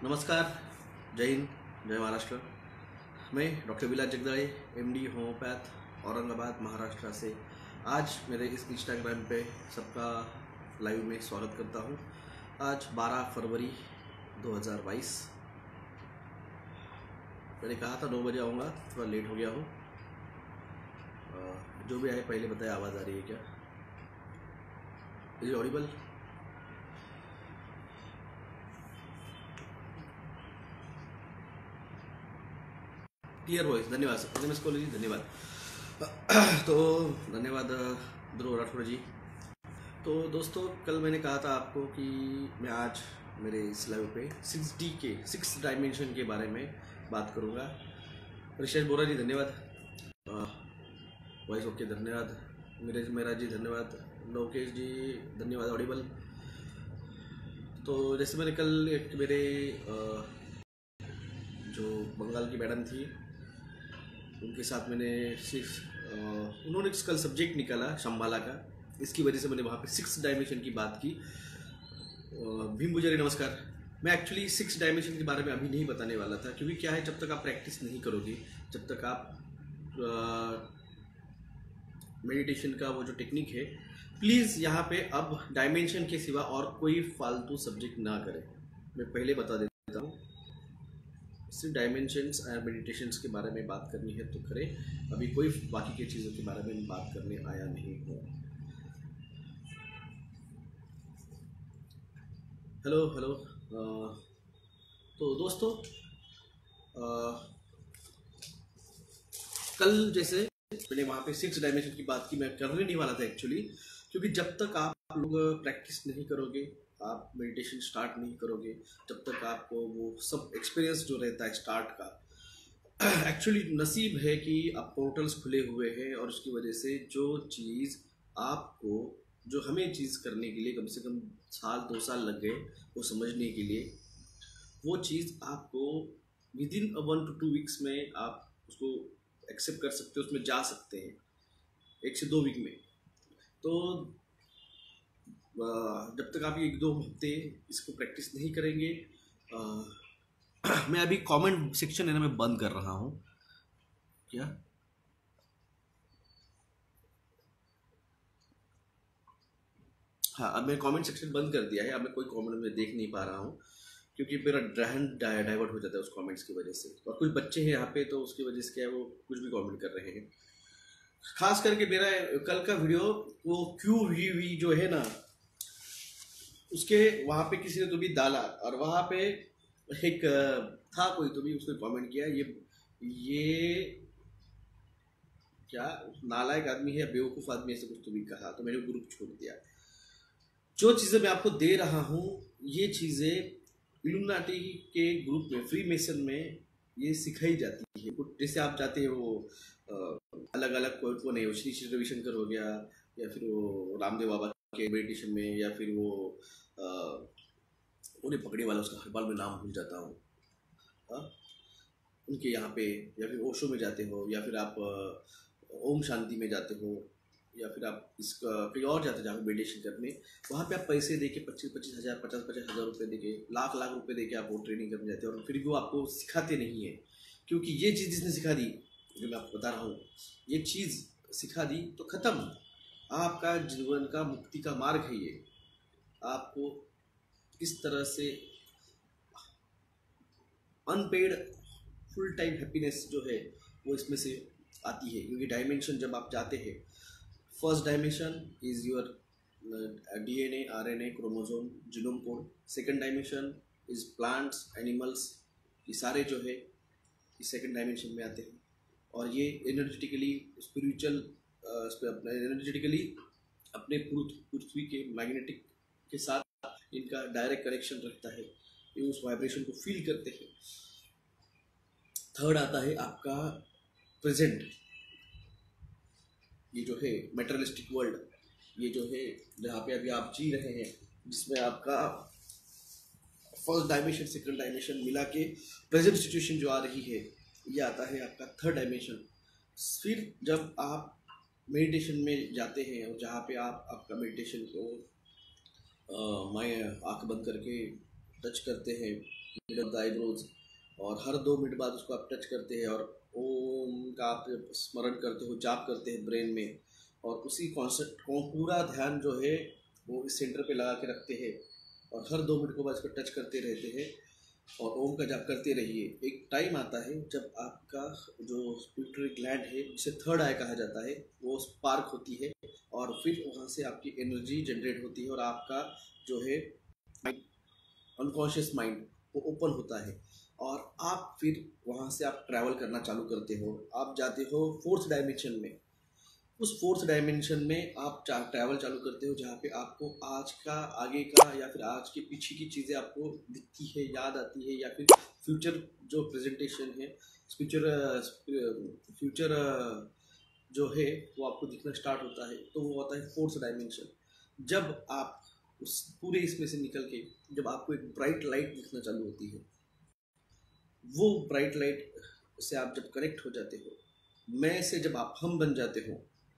नमस्कार, जय हिंद, जय महाराष्ट्र। मैं doctor Vilas Jagdale, MD homeopath, Aurangabad, Maharashtra से आज मेरे इस इंस्टाग्राम पे सबका लाइव में स्वागत करता हूँ। आज 12 फरवरी 2022। मैंने कहा था 9 बजे आऊँगा, थोड़ा लेट हो गया हूँ। जो भी आए पहले बताए, आवाज़ आ रही है क्या? Is audible? Clear voice? धन्यवाद सर, एस कॉलेज जी, धन्यवाद। तो धन्यवाद ध्रुव राठौड़ जी। तो दोस्तों, कल मैंने कहा था आपको कि मैं आज मेरे इस लाइव पे 6D के 6 डायमेंशन के बारे में बात करूँगा। ऋषेश बोरा जी धन्यवाद, वॉइस ओके धन्यवाद। मेरा जी धन्यवाद। लोकेश जी धन्यवाद, ऑडिबल। तो जैसे मैंने कल एक मेरे जो बंगाल की मैडम थी उनके साथ मैंने उन्होंने कल सब्जेक्ट निकाला शंबाला का, इसकी वजह से मैंने वहाँ पे 6 डायमेंशन की बात की। भीम पुजारी नमस्कार। मैं एक्चुअली 6 डायमेंशन के बारे में अभी नहीं बताने वाला था, क्योंकि क्या है, जब तक आप प्रैक्टिस नहीं करोगे, जब तक आप मेडिटेशन का वो जो टेक्निक है, प्लीज़ यहाँ पे अब डायमेंशन के सिवा और कोई फालतू सब्जेक्ट ना करें। मैं पहले बता देता हूँ, सिर्फ डायमेंशंस और मेडिटेशंस के बारे में बात करनी है तो करें। अभी कोई बाकी की चीज़ों के बारे में बात करने आया नहीं हूँ। हेलो। तो दोस्तों, कल जैसे मैंने वहाँ पे 6 डायमेंशन की बात की, मैं करने नहीं वाला था एक्चुअली, क्योंकि जब तक आप लोग प्रैक्टिस नहीं करोगे, आप मेडिटेशन स्टार्ट नहीं करोगे, जब तक आपको वो सब एक्सपीरियंस जो रहता है स्टार्ट का, एक्चुअली नसीब है कि आप पोर्टल्स खुले हुए हैं, और उसकी वजह से जो चीज़ आपको, जो हमें चीज़ करने के लिए कम से कम 1-2 साल लग गए वो समझने के लिए, वो चीज़ आपको विदिन 1 to 2 वीक्स में आप उसको एक्सेप्ट कर सकते हो, उसमें जा सकते हैं 1 से 2 वीक में। तो जब तक आप 1-2 हफ्ते इसको प्रैक्टिस नहीं करेंगे, मैं अभी कमेंट सेक्शन है ना, मैं बंद कर रहा हूँ। क्या? हाँ, अब मैं कमेंट सेक्शन बंद कर दिया है। अब मैं कोई कमेंट में देख नहीं पा रहा हूँ, क्योंकि मेरा ध्यान डाइवर्ट हो जाता है उस कमेंट्स की वजह से। और कुछ बच्चे हैं यहाँ पे, तो उसकी वजह से क्या है, वो कुछ भी कमेंट कर रहे हैं। खास करके मेरा कल का वीडियो, वो QVV जो है ना, उसके वहाँ पे किसी ने तो भी डाला, और वहाँ पे एक था कोई तो भी, उसने कमेंट किया, ये क्या नालायक आदमी है, बेवकूफ़ आदमी, ऐसे कुछ तो भी कहा। तो मैंने ग्रुप छोड़ दिया। जो चीज़ें मैं आपको दे रहा हूँ, ये चीज़ें इल्यूमिनाटी के ग्रुप में, फ्री मेसन में ये सिखाई जाती है। जैसे आप जाते हो अलग अलग कौन है, श्री श्री रविशंकर हो गया, या फिर वो रामदेव बाबा के मेडिटेशन में, या फिर वो उन्हें पकड़े वाला, उसका हर बार मैं नाम भूल जाता हूँ, उनके यहाँ पे, या फिर ओशो में जाते हो, या फिर आप ओम शांति में जाते हो, या फिर आप इसका कहीं और जाते हो जहाँ पे मेडिटेशन करने, वहाँ पे आप पैसे दे के 25-25 हज़ार, 50-50 हज़ार रुपये दे के, लाख रुपये दे के आप वो ट्रेनिंग करने जाते हो, और फिर भी वो आपको सिखाते नहीं है। क्योंकि ये चीज़ जिसने सिखा दी, जो मैं आपको बता रहा हूँ, ये चीज़ सिखा दी तो ख़त्म। आपका जीवन का मुक्ति का मार्ग है ये। आपको किस तरह से अनपेड फुल टाइम हैप्पीनेस जो है वो इसमें से आती है। क्योंकि डायमेंशन जब आप जाते हैं, first dimension is your DNA, RNA, chromosome, genome code. Second dimension is plants, animals, ये सारे जो है इस सेकंड डायमेंशन में आते हैं। और ये एनर्जेटिकली स्पिरिचुअल, एनर्जेटिकली अपने पृथ्वी के मैग्नेटिक के साथ इनका डायरेक्ट कनेक्शन रखता है, ये उस वाइब्रेशन को फील करते हैं। थर्ड आता है आपका प्रेजेंट, ये जो है मेटेरियलिस्टिक वर्ल्ड, ये जो है जहाँ पे अभी आप जी रहे हैं, जिसमें आपका फर्स्ट डायमेंशन सेकंड डायमेंशन मिला के प्रेजेंट सिचुएशन जो आ रही है, ये आता है आपका थर्ड डायमेंशन। फिर जब आप मेडिटेशन में जाते हैं, और जहाँ पे आप आपका मेडिटेशन को मैं आँख बंद करके टच करते हैं मिड ऑफ द आईब्रोज, और हर 2 मिनट बाद उसको आप टच करते हैं और ओम का आप स्मरण करते हो, जाप करते हैं ब्रेन में, और उसी कॉन्सेप्ट को पूरा ध्यान जो है वो इस सेंटर पे लगा के रखते हैं और हर 2 मिनट को बाद इसको टच करते रहते हैं और ओम का जाप करते रहिए। एक टाइम आता है जब आपका जो पिट्यूटरी ग्लैंड है, जिसे थर्ड आई कहा जाता है, वो स्पार्क होती है और फिर वहाँ से आपकी एनर्जी जनरेट होती है और आपका जो है अनकॉन्शियस माइंड वो ओपन होता है और आप फिर वहाँ से आप ट्रैवल करना चालू करते हो। आप जाते हो 4th डायमेंशन में। उस 4th डायमेंशन में आप ट्रैवल चालू करते हो जहाँ पे आपको आज का, आगे का या फिर आज के पीछे की चीज़ें आपको दिखती है, याद आती है, या फिर फ्यूचर जो प्रेजेंटेशन है, फ्यूचर जो है वो आपको दिखना स्टार्ट होता है। तो वो होता है 4th डायमेंशन। जब आप उस पूरे इसमें से निकल के जब आपको एक ब्राइट लाइट दिखना चालू होती है, वो ब्राइट लाइट से आप जब कनेक्ट हो जाते हो, मैं से जब आप हम बन जाते हो,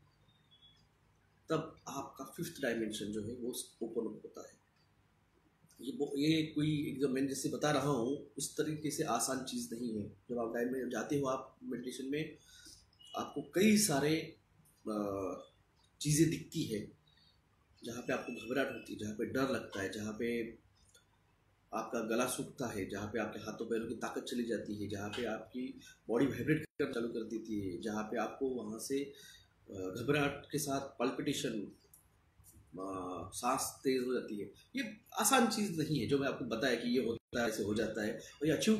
तब आपका 5th डायमेंशन जो है वो ओपन होता है। ये कोई जो मैं जैसे बता रहा हूँ उस तरीके से आसान चीज़ नहीं है। जब आप टाइम में जाते हो, आप मेडिटेशन में आपको कई सारे चीज़ें दिखती है, जहाँ पे आपको घबराहट होती है, जहाँ पे डर लगता है, जहाँ पे आपका गला सूखता है, जहाँ पे आपके हाथों पैरों की ताकत चली जाती है, जहाँ पे आपकी बॉडी वाइब्रेट करना चालू कर देती है, जहाँ पे आपको वहाँ से घबराहट के साथ पल्पिटेशन, सांस तेज हो जाती है। ये आसान चीज़ नहीं है जो मैं आपको बताया कि ये होता है, ऐसे हो जाता है। और ये अचीव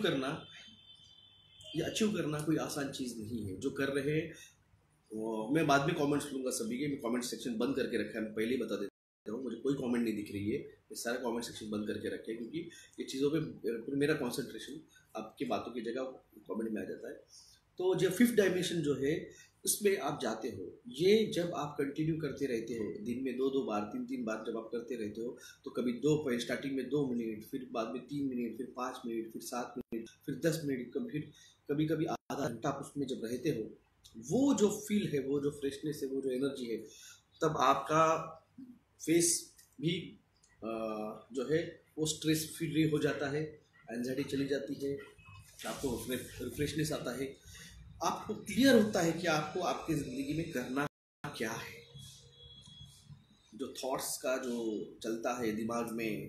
करना कोई आसान चीज़ नहीं है। जो कर रहे हैं मैं बाद में कमेंट्स लूँगा सभी के। मैं कमेंट सेक्शन बंद करके रखा है, मैं पहले ही बता देता हूँ, मुझे कोई कमेंट नहीं दिख रही है। ये सारे कमेंट सेक्शन बंद करके रखे हैं क्योंकि ये चीज़ों पे मेरा कंसंट्रेशन आपकी बातों की जगह कमेंट में आ जाता है। तो जो 5th डायमेंशन जो है उसमें आप जाते हो, ये जब आप कंटिन्यू करते रहते हो, दिन में 2-2 बार 3-3 बार जब आप करते रहते हो, तो कभी स्टार्टिंग में 2 मिनट, फिर बाद में 3 मिनट, फिर 5 मिनट, फिर 7 मिनट, फिर 10 मिनट, कभी कभी आधा घंटा उसमें जब रहते हो, वो जो फील है, वो जो फ्रेशनेस है, वो जो एनर्जी है, तब आपका फेस भी जो है वो स्ट्रेस फ्री हो जाता है, एंजाइटी चली जाती है, आपको रिफ्रेशनेस आता है, आपको क्लियर होता है कि आपको आपकी ज़िंदगी में करना क्या है। जो थॉट्स का जो चलता है दिमाग में,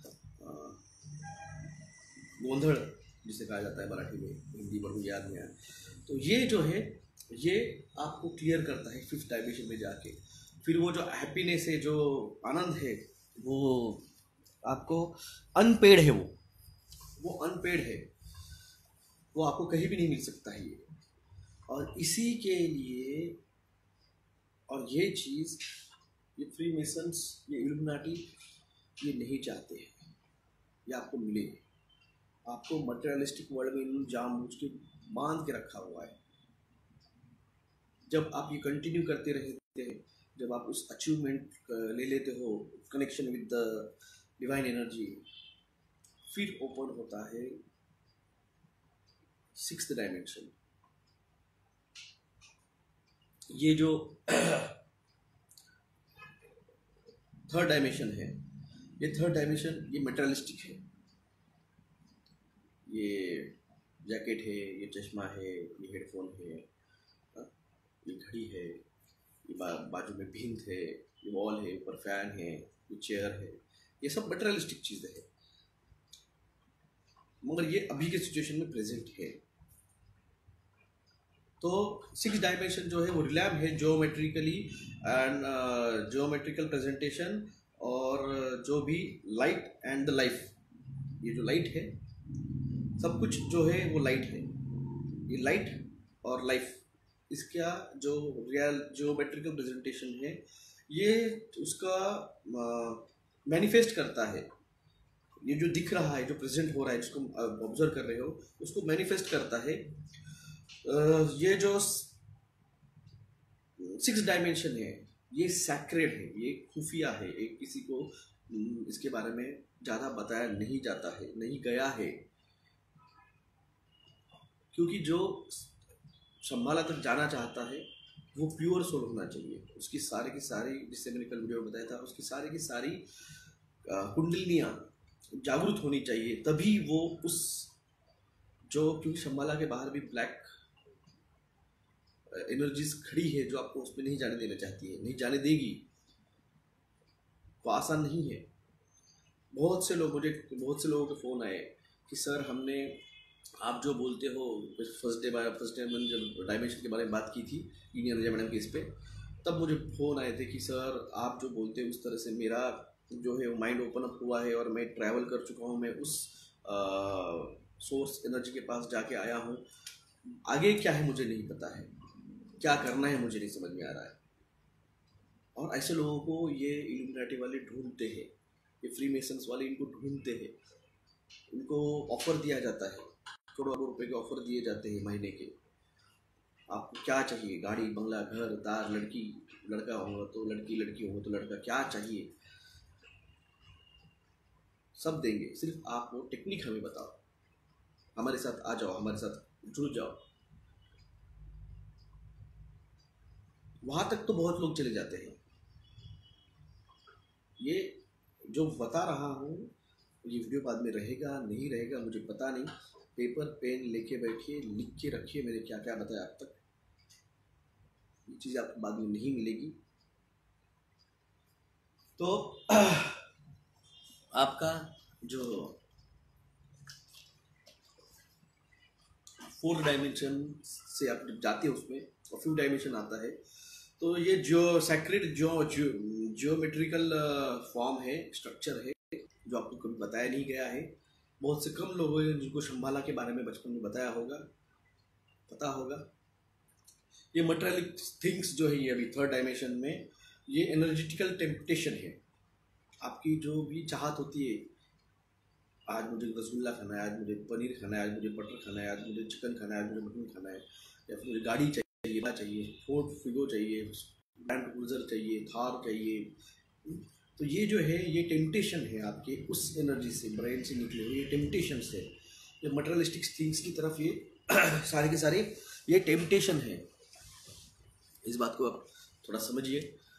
गोंधड़ जिसे कहा जाता है मराठी में, हिंदी में मुझे याद नहीं आया, तो ये जो है ये आपको क्लियर करता है 5th डायमेंशन में जाके। फिर वो जो हैप्पीनेस है, जो आनंद है, वो आपको अनपेड है, वो अनपेड है, वो आपको कहीं भी नहीं मिल सकता है ये। और इसी के लिए, और ये चीज़ ये फ्रीमेसन्स, ये इल्यूमिनाटी ये नहीं चाहते हैं ये आपको मिले। आपको मटेरियलिस्टिक वर्ल्ड में इन्होंने जानबूझ के बांध के रखा हुआ है। जब आप ये कंटिन्यू करते रहते हैं, जब आप उस अचीवमेंट ले लेते हो, connection with the divine energy, फिर ओपन होता है 6th डायमेंशन। ये जो 3rd डायमेंशन है, ये 3rd डायमेंशन ये मटेरियलिस्टिक है। ये जैकेट है, ये चश्मा है, ये हेडफोन है, ये घड़ी है, ये बाजू में भिंत है, ये वॉल है, ऊपर फैन है, ये चेयर है, ये सब मटेरियलिस्टिक चीज़ें हैं, मगर ये अभी के सिचुएशन में प्रेजेंट है। तो 6th डायमेंशन जो है वो रिलैम है ज्योमेट्रिकली एंड ज्योमेट्रिकल प्रेजेंटेशन, और जो भी लाइट एंड द लाइफ, ये जो लाइट है, सब कुछ जो है वो लाइट है। ये लाइट और लाइफ, इसका जो रियल ज्योमेट्रिकल प्रेजेंटेशन है, ये उसका मैनिफेस्ट करता है। ये जो दिख रहा है, जो प्रेजेंट हो रहा है, जिसको ऑब्जर्व कर रहे हो, उसको मैनिफेस्ट करता है। ये जो 6th डायमेंशन है, ये सैक्रेड है, ये खुफिया है, ये किसी को इसके बारे में ज़्यादा बताया नहीं जाता है, नहीं गया है, क्योंकि जो शंबाला तक जाना चाहता है वो प्योर सोल होना चाहिए। उसकी सारी की सारी, जिससे मैंने कल वीडियो में बताया था, उसकी सारी की सारी कुंडलिनियाँ जागरूक होनी चाहिए, तभी वो उस जो, क्योंकि शंबाला के बाहर भी ब्लैक एनर्जीज खड़ी है जो आपको उसमें नहीं जाने देना चाहती है, नहीं जाने देगी। वो आसान नहीं है। बहुत से लोगों के फ़ोन आए कि सर हमने, आप जो बोलते हो, फर्स्ट डे मैंने जब डायमेंशन के बारे में बात की थी यूनियन रजा मैडम के इस पे, तब मुझे फ़ोन आए थे कि सर आप जो बोलते हो उस तरह से मेरा जो है वो माइंड ओपन अप हुआ है और मैं ट्रैवल कर चुका हूँ, मैं उस सोर्स एनर्जी के पास जाके आया हूँ। आगे क्या है मुझे नहीं पता है, क्या करना है मुझे नहीं समझ में आ रहा है। और ऐसे लोगों को ये इल्यूमिनाटी वाले ढूंढते हैं, ये फ्री मेसन्स वाले इनको ढूंढते हैं, इनको ऑफर दिया जाता है, करोड़ों रुपए के ऑफर दिए जाते हैं महीने के। आपको क्या चाहिए, गाड़ी बंगला घर दार, लड़की लड़का होगा तो लड़की, लड़की होगा तो लड़का, क्या चाहिए सब देंगे, सिर्फ आप वो टेक्निक हमें बताओ, हमारे साथ आ जाओ, हमारे साथ जुड़ जाओ। वहां तक तो बहुत लोग चले जाते हैं। ये जो बता रहा हूँ, ये वीडियो बाद में रहेगा नहीं रहेगा मुझे पता नहीं, पेपर पेन लेके बैठिए, लिख के रखिए मैंने क्या क्या बताया अब तक। ये चीज़ आपको बाद में नहीं मिलेगी। तो आपका जो 4 डायमेंशन से आप जब जाते हैं उसमें और फ्यू डायमेंशन आता है, तो ये जो सैक्रेड जियोमेट्रिकल फॉर्म है, स्ट्रक्चर है, जो आपको कभी बताया नहीं गया है। बहुत से कम लोग हैं जिनको शंबाला के बारे में बचपन में बताया होगा, पता होगा। ये मटेरियलिक थिंग्स जो है, ये अभी 3rd डायमेंशन में ये एनर्जेटिकल टेम्पटेशन है। आपकी जो भी चाहत होती है, आज मुझे रसगुल्ला खाना है, आज मुझे पनीर खाना है, आज मुझे बटर खाना है, आज मुझे चिकन खाना है, आज मुझे मटन खाना है, या फिर मुझे गाड़ी चाहिए, फोर्ड फिगो चाहिए, लैंड क्रूजर चाहिए, थार चाहिए। तो ये जो है ये टेम्पटेशन है आपके उस एनर्जी से, ब्रेन से निकले हुए ये टेम्पटेशन से, ये मटेरियलिस्टिक थिंग्स की तरफ ये सारे के सारे ये टेम्पटेशन है। इस बात को आप थोड़ा समझिए।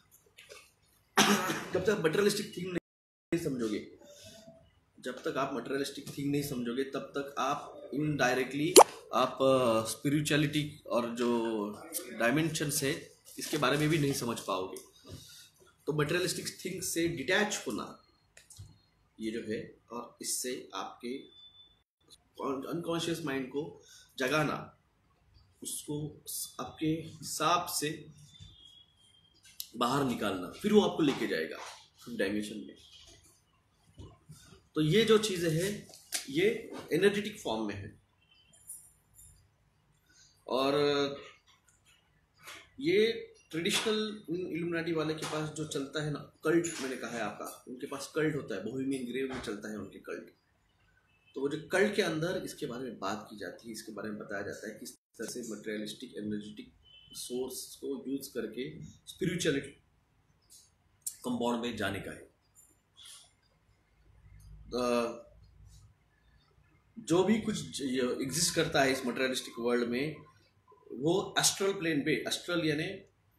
जब तक मटेरियलिस्टिक थिंग नहीं समझोगे, जब तक आप मटेरियलिस्टिक थिंग नहीं समझोगे, तब तक आप इनडायरेक्टली आप स्पिरिचुअलिटी और जो डायमेंशंस है इसके बारे में भी नहीं समझ पाओगे। तो मटेरियलिस्टिक थिंग से डिटैच होना ये जो है, और इससे आपके अनकॉन्शियस माइंड को जगाना, उसको आपके हिसाब से बाहर निकालना, फिर वो आपको लेके जाएगा डायमेंशन में। तो ये जो चीज़ें हैं ये एनर्जेटिक फॉर्म में है। और ये ट्रेडिशनल इल्यूमिनाटी वाले के पास जो चलता है ना, कल्ट, मैंने कहा है आपका, उनके पास कल्ट होता है, बोहेमियन ग्रे में चलता है उनके कल्ट। तो वो जो कल्ट के अंदर इसके बारे में बात की जाती है, इसके बारे में बताया जाता है किस तरह से मटेरियलिस्टिक एनर्जेटिक सोर्स को यूज करके स्पिरिचुअलिटी कंपाउंड में जाने का है। जो भी कुछ एग्जिस्ट करता है इस मटेरियलिस्टिक वर्ल्ड में, वो एस्ट्रल प्लेन पे, एस्ट्रल यानी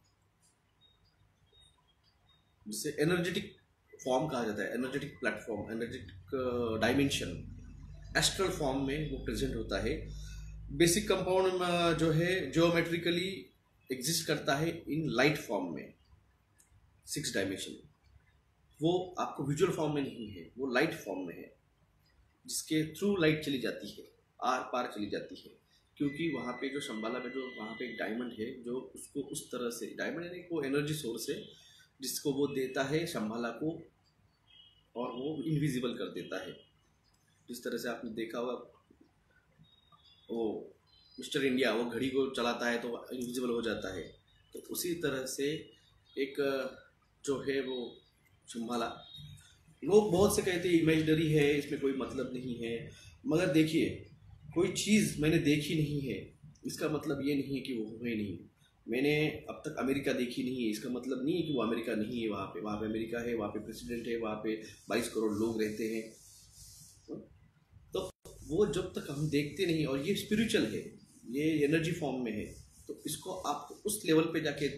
जिसे एनर्जेटिक फॉर्म कहा जाता है, energetic platform, energetic dimension, astral form में वो प्रेजेंट होता है। बेसिक कंपाउंड जो है ज्योमेट्रिकली एग्जिस्ट करता है इन लाइट फॉर्म में, 6 डायमेंशन। वो आपको विजुअल फॉर्म में नहीं है, वो लाइट फॉर्म में है, जिसके थ्रू लाइट चली जाती है, आर पार चली जाती है। क्योंकि वहाँ पे जो शंबाला में जो वहाँ पे एक डायमंड है जो उसको उस तरह से, डायमंड यानी वो एनर्जी सोर्स है जिसको वो देता है शंबाला को, और वो इनविजिबल कर देता है। जिस तरह से आपने देखा होगा वो मिस्टर इंडिया, वो घड़ी को चलाता है तो इनविजिबल हो जाता है। तो उसी तरह से एक जो है वो शंबाला, लोग बहुत से कहते हैं इमेजिनरी है, इसमें कोई मतलब नहीं है। मगर देखिए, कोई चीज़ मैंने देखी नहीं है इसका मतलब ये नहीं है कि वो है नहीं। मैंने अब तक अमेरिका देखी नहीं है, इसका मतलब नहीं है कि वो अमेरिका नहीं है। वहाँ पे अमेरिका है, वहाँ पे प्रेसिडेंट है, वहाँ पे 22 करोड़ लोग रहते हैं। तो वो जब तक हम देखते नहीं, और ये स्पिरिचुअल है, ये एनर्जी फॉर्म में है, तो इसको आपको उस लेवल पे जाके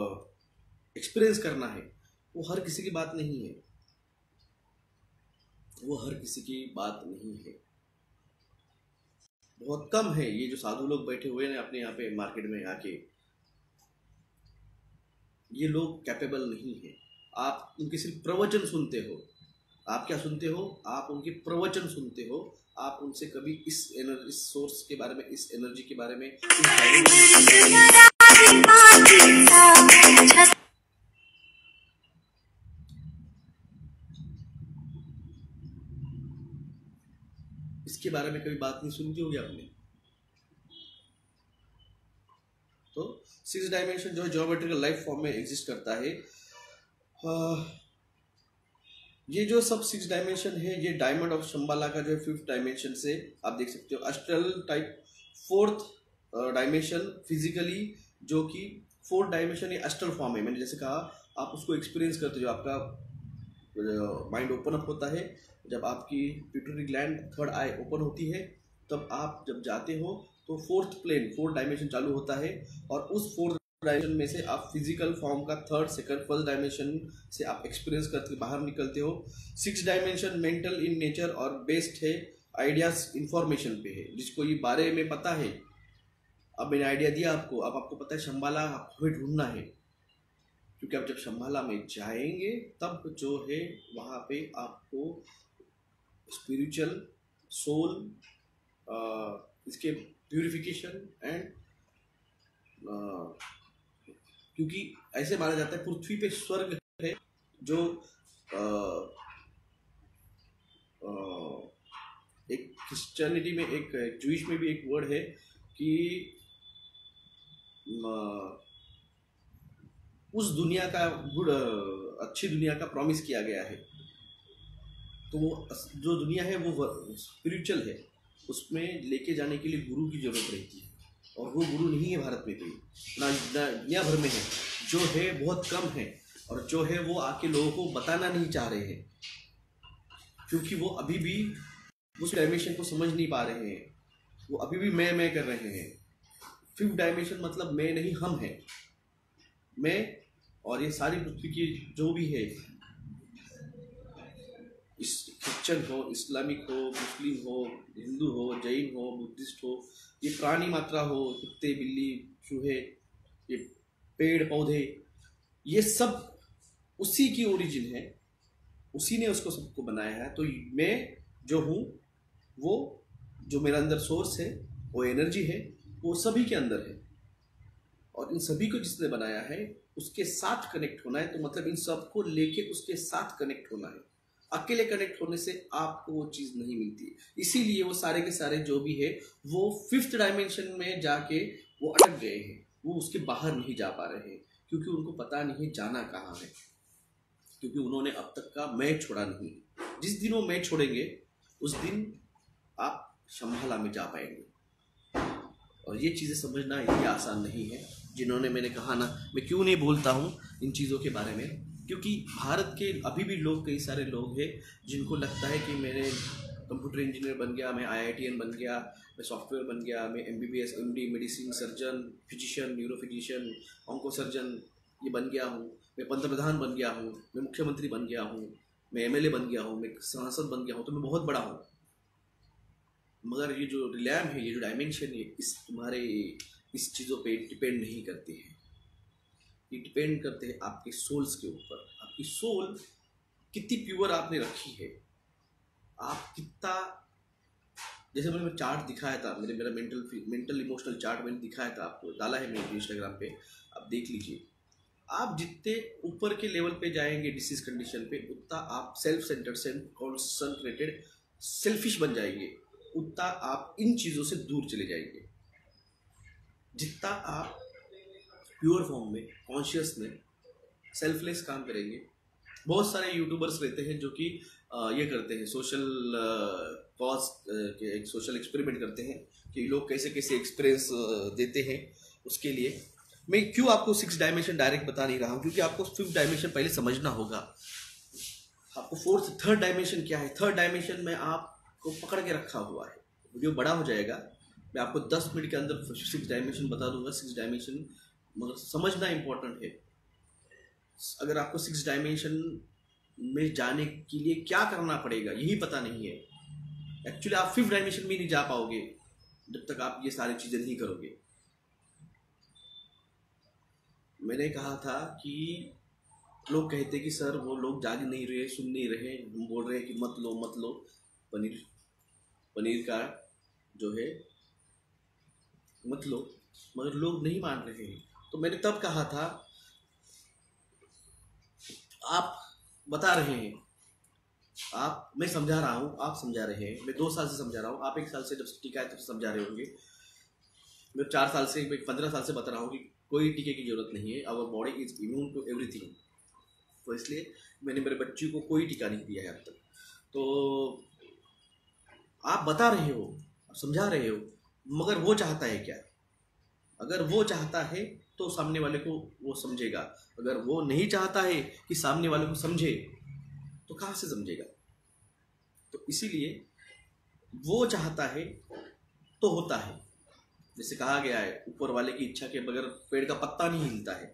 एक्सपीरियंस करना है। वो हर किसी की बात नहीं है। वो हर किसी की बात नहीं है। बहुत कम है ये जो साधु लोग बैठे हुए हैं अपने यहाँ पे मार्केट में आके, ये लोग कैपेबल नहीं है। आप उनके सिर्फ प्रवचन सुनते हो। आप क्या सुनते हो? आप उनके प्रवचन सुनते हो। आप उनसे कभी इस एनर्जी, इस सोर्स के बारे में, इस एनर्जी के बारे में, इसके बारे में कभी बात नहीं सुनी होगी आपने। तो 6 डायमेंशन जो है ज्योमेट्रिकल लाइफ फॉर्म में एग्जिस्ट करता है। ये जो सब 6 डायमेंशन है, ये डायमंड ऑफ शंबाला का जो है 5th डायमेंशन से आप देख सकते हो। Astral type 4th dimension physically, जो कि 4th डायमेंशन ये अस्ट्रल फॉर्म है। मैंने जैसे कहा, आप उसको एक्सपीरियंस करते हो, जो आपका माइंड ओपन अप होता है, जब आपकी pituitary gland, third eye open होती है, तब आप जब जाते हो तो 4th प्लेन, 4th डायमेंशन चालू होता है। और उस 4th डायमेंशन में से आप फिजिकल फॉर्म का 3rd, 2nd, 1st डायमेंशन से आप एक्सपीरियंस करके बाहर निकलते हो। 6 डायमेंशन मेंटल इन नेचर और बेस्ड है आइडियाज इंफॉर्मेशन पे है, जिसको ये बारे में पता है। अब मैंने आइडिया दिया आपको, अब आपको पता है शंबाला हमें ढूंढना है, क्योंकि आप जब शंबाला में जाएंगे तब जो है वहाँ पे आपको स्पिरिचुअल सोल, इसके प्यूरिफिकेशन एंड, क्योंकि ऐसे माना जाता है पृथ्वी पे स्वर्ग है, जो एक क्रिश्चियनिटी में, एक जूइश में भी एक वर्ड है कि उस दुनिया का गुड, अच्छी दुनिया का प्रॉमिस किया गया है। तो वो जो दुनिया है वो स्पिरिचुअल है, उसमें लेके जाने के लिए गुरु की जरूरत रहती है, और वो गुरु नहीं है भारत में कोई, ना दुनिया भर में है। जो है बहुत कम है, और जो है वो आके लोगों को बताना नहीं चाह रहे हैं, क्योंकि वो अभी भी उस डायमेंशन को समझ नहीं पा रहे हैं। वो अभी भी मैं कर रहे हैं। 5th डायमेंशन मतलब मैं नहीं, हम हैं। मैं और ये सारी पृथ्वी की जो भी है, इस क्रिश्चियन हो, इस्लामिक हो, मुस्लिम हो, हिंदू हो, जैन हो, बुद्धिस्ट हो, ये प्राणी मात्रा हो, कुत्ते, बिल्ली, चूहे, ये पेड़ पौधे, ये सब उसी की ओरिजिन है, उसी ने उसको सबको बनाया है। तो मैं जो हूँ, वो जो मेरा अंदर सोर्स है, वो एनर्जी है, वो सभी के अंदर है, और इन सभी को जिसने बनाया है उसके साथ कनेक्ट होना है। तो मतलब इन सबको लेके उसके साथ कनेक्ट होना है। अकेले कनेक्ट होने से आपको वो चीज़ नहीं मिलती। इसीलिए वो सारे के सारे जो भी है वो 5th डायमेंशन में जाके वो अटक गए हैं, वो उसके बाहर नहीं जा पा रहे हैं, क्योंकि उनको पता नहीं जाना कहाँ है, क्योंकि उन्होंने अब तक का मैं छोड़ा नहीं। जिस दिन वो मैं छोड़ेंगे उस दिन आप शंबाला में जा पाएंगे। और ये चीज़ें समझना इतनी आसान नहीं है। जिन्होंने, मैंने कहा ना, मैं क्यों नहीं बोलता हूँ इन चीज़ों के बारे में, क्योंकि भारत के अभी भी लोग, कई सारे लोग हैं जिनको लगता है कि मैंने कंप्यूटर इंजीनियर बन गया, मैं IITian बन गया, मैं सॉफ्टवेयर बन गया, मैं MBBS, MD, medicine, surgeon, physician, neuro physician, onco surgeon ये बन गया हूँ, मैं पंतप्रधान बन गया हूँ, मैं मुख्यमंत्री बन गया हूँ, मैं MLA बन गया हूँ, मैं सांसद बन गया हूँ, तो मैं बहुत बड़ा हूँ। मगर ये जो रिलैम है, ये जो डायमेंशन है, इस तुम्हारे इस चीज़ों पे डिपेंड नहीं करते हैं। ये डिपेंड करते हैं आपके सोल्स के ऊपर। आपकी सोल कितनी प्योर आपने रखी है, आप कितना, जैसे मैंने चार्ट दिखाया था, मेरा मेंटल इमोशनल चार्ट मैंने दिखाया था, आपको डाला है मेरे इंस्टाग्राम पे, आप देख लीजिए। आप जितने ऊपर के लेवल पे जाएंगे डिसीज कंडीशन पे, उतना आप सेल्फ सेंटर्ड से कॉन्संट्रेटेड सेल्फिश बन जाएंगे, उतना आप इन चीज़ों से दूर चले जाएंगे। जितना आप प्योर फॉर्म में, कॉन्शियस में, सेल्फलेस काम करेंगे। बहुत सारे यूट्यूबर्स रहते हैं जो कि ये करते हैं, सोशल कॉज के एक सोशल एक्सपेरिमेंट करते हैं कि लोग कैसे कैसे एक्सपीरियंस देते हैं। उसके लिए मैं क्यों आपको 6 डायमेंशन डायरेक्ट बता नहीं रहा हूँ, क्योंकि आपको 5th डायमेंशन पहले समझना होगा। आपको 4th, 3rd डायमेंशन क्या है। 3rd डायमेंशन में आपको पकड़ के रखा हुआ है। वीडियो बड़ा हो जाएगा, मैं आपको 10 मिनट के अंदर 6 डायमेंशन बता दूंगा। 6 डायमेंशन मगर समझना इंपॉर्टेंट है। अगर आपको 6 डायमेंशन में जाने के लिए क्या करना पड़ेगा यही पता नहीं है। एक्चुअली आप 5th डायमेंशन में नहीं जा पाओगे जब तक आप ये सारी चीज़ें नहीं करोगे। मैंने कहा था कि लोग कहते कि सर वो लोग जाग नहीं रहे, सुन नहीं रहे, हम बोल रहे हैं कि मत लो पनीर का जो है मत लो, मगर लोग नहीं मान रहे हैं। तो मैंने तब कहा था आप बता रहे हैं, मैं समझा रहा हूँ, आप समझा रहे हैं, मैं 2 साल से समझा रहा हूँ, आप 1 साल से जब टीका है तब समझा रहे होंगे, मैं 4 साल से, मैं 15 साल से बता रहा हूँ कि कोई टीके की जरूरत नहीं है, our body is immune to everything. तो इसलिए मैंने मेरे बच्ची को कोई टीका नहीं दिया है अब तक। तो आप बता रहे हो, आप समझा रहे हो, मगर वो चाहता है क्या? अगर वो चाहता है तो सामने वाले को वो समझेगा, अगर वो नहीं चाहता है कि सामने वाले को समझे तो कहाँ से समझेगा? तो इसीलिए वो चाहता है तो होता है। जैसे कहा गया है, ऊपर वाले की इच्छा के बगैर पेड़ का पत्ता नहीं हिलता है।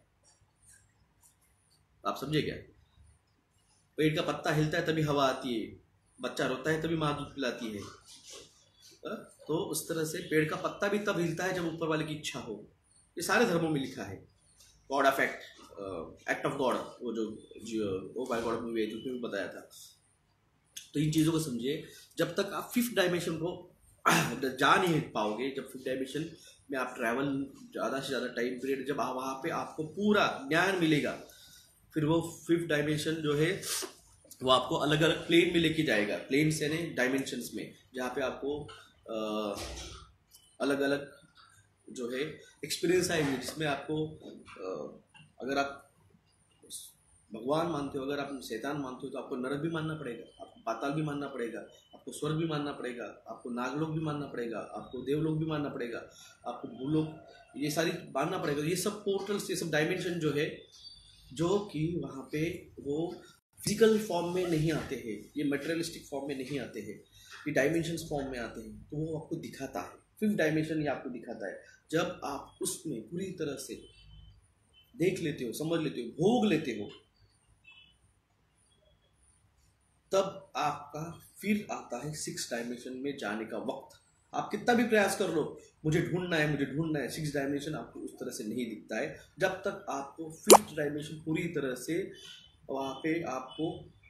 आप समझे क्या? पेड़ का पत्ता हिलता है तभी हवा आती है, बच्चा रोता है तभी माँ दूध पिलाती है। तो उस तरह से पेड़ का पत्ता भी तब हिलता है जब ऊपर वाले की इच्छा हो। ये सारे धर्मों में लिखा है। God of act of God, वो जो बाय गॉड मूवी है जो भी बताया था। तो इन चीज़ों को समझिए। जब तक आप 5th डायमेंशन को जा नहीं पाओगे, जब 5th डायमेंशन में आप ट्रैवल ज़्यादा से ज़्यादा टाइम पीरियड, जब आप वहाँ पे आपको पूरा ज्ञान मिलेगा, फिर वो 5th डायमेंशन जो है वो आपको अलग अलग प्लेन में लेके जाएगा। प्लेन से यानी डायमेंशंस में, जहाँ पे आपको अलग अलग जो है एक्सपीरियंस आएंगे, जिसमें आपको अगर आप भगवान मानते हो, अगर आप शैतान मानते हो, तो आपको नरक भी मानना पड़ेगा, आपको पाताल भी मानना पड़ेगा, आपको स्वर्ग भी मानना पड़ेगा, आपको नागलोक भी मानना पड़ेगा, आपको देवलोक भी मानना पड़ेगा, आपको भूलोक, ये सारी मानना पड़ेगा। ये सब पोर्टल्स, ये सब डायमेंशन जो है, जो कि वहाँ पे वो फिजिकल फॉर्म में नहीं आते हैं, ये मटेरियलिस्टिक फॉर्म में नहीं आते हैं, ये डायमेंशंस फॉर्म में आते हैं। तो वो आपको दिखाता है, 5th डायमेंशन ये आपको दिखाता है। जब आप उसमें पूरी तरह से देख लेते हो, समझ लेते हो, भोग लेते हो, तब आपका फिर आता है 6th डायमेंशन में जाने का वक्त। आप कितना भी प्रयास कर लो, मुझे ढूंढना है, 6th डायमेंशन आपको उस तरह से नहीं दिखता है जब तक आपको 5th डायमेंशन पूरी तरह से वहाँ पे आपको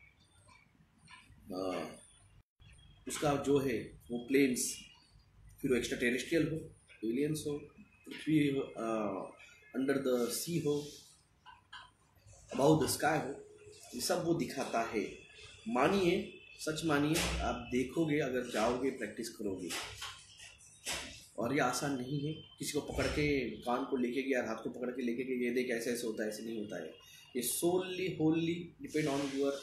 उसका जो है वो प्लेन्स, फिर वो एक्स्ट्रा टेरेस्ट्रियल हो, एलियंस हो, पृथ्वी हो, अंडर द सी हो, अबाउट द स्काई हो, ये सब वो दिखाता है। मानिए, सच मानिए, आप देखोगे, अगर जाओगे, प्रैक्टिस करोगे। और ये आसान नहीं है किसी को पकड़ के कान को लेके गया, हाथ को पकड़ के लेके गया, ये देख ऐसे ऐसे होता है, ऐसे नहीं होता है। ये solely wholly depend on your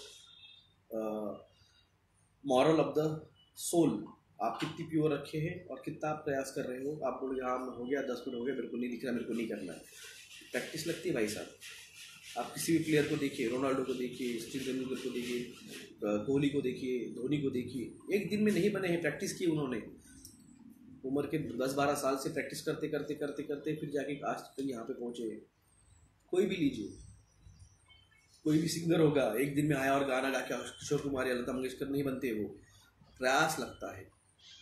moral of the soul. आप कितनी प्योर रखे हैं और कितना आप प्रयास कर रहे हो। आप बोल यहाँ हो गया, 10 मिनट हो गया, मेरे को नहीं दिख रहा, मेरे को नहीं करना है। प्रैक्टिस लगती है भाई साहब। आप किसी भी प्लेयर को देखिए, रोनाल्डो को देखिए, सचिन तेंदुलकर को देखिए, कोहली को देखिए, धोनी को देखिए, एक दिन में नहीं बने हैं, प्रैक्टिस की उन्होंने। उम्र के 10-12 साल से प्रैक्टिस करते करते करते करते फिर जाके आज तक यहाँ पे पहुँचे। कोई भी लीजिए, कोई भी सिंगर होगा, एक दिन में आया और गाना गा के किशोर कुमार या लता मंगेशकर नहीं बनते। वो प्रयास लगता है,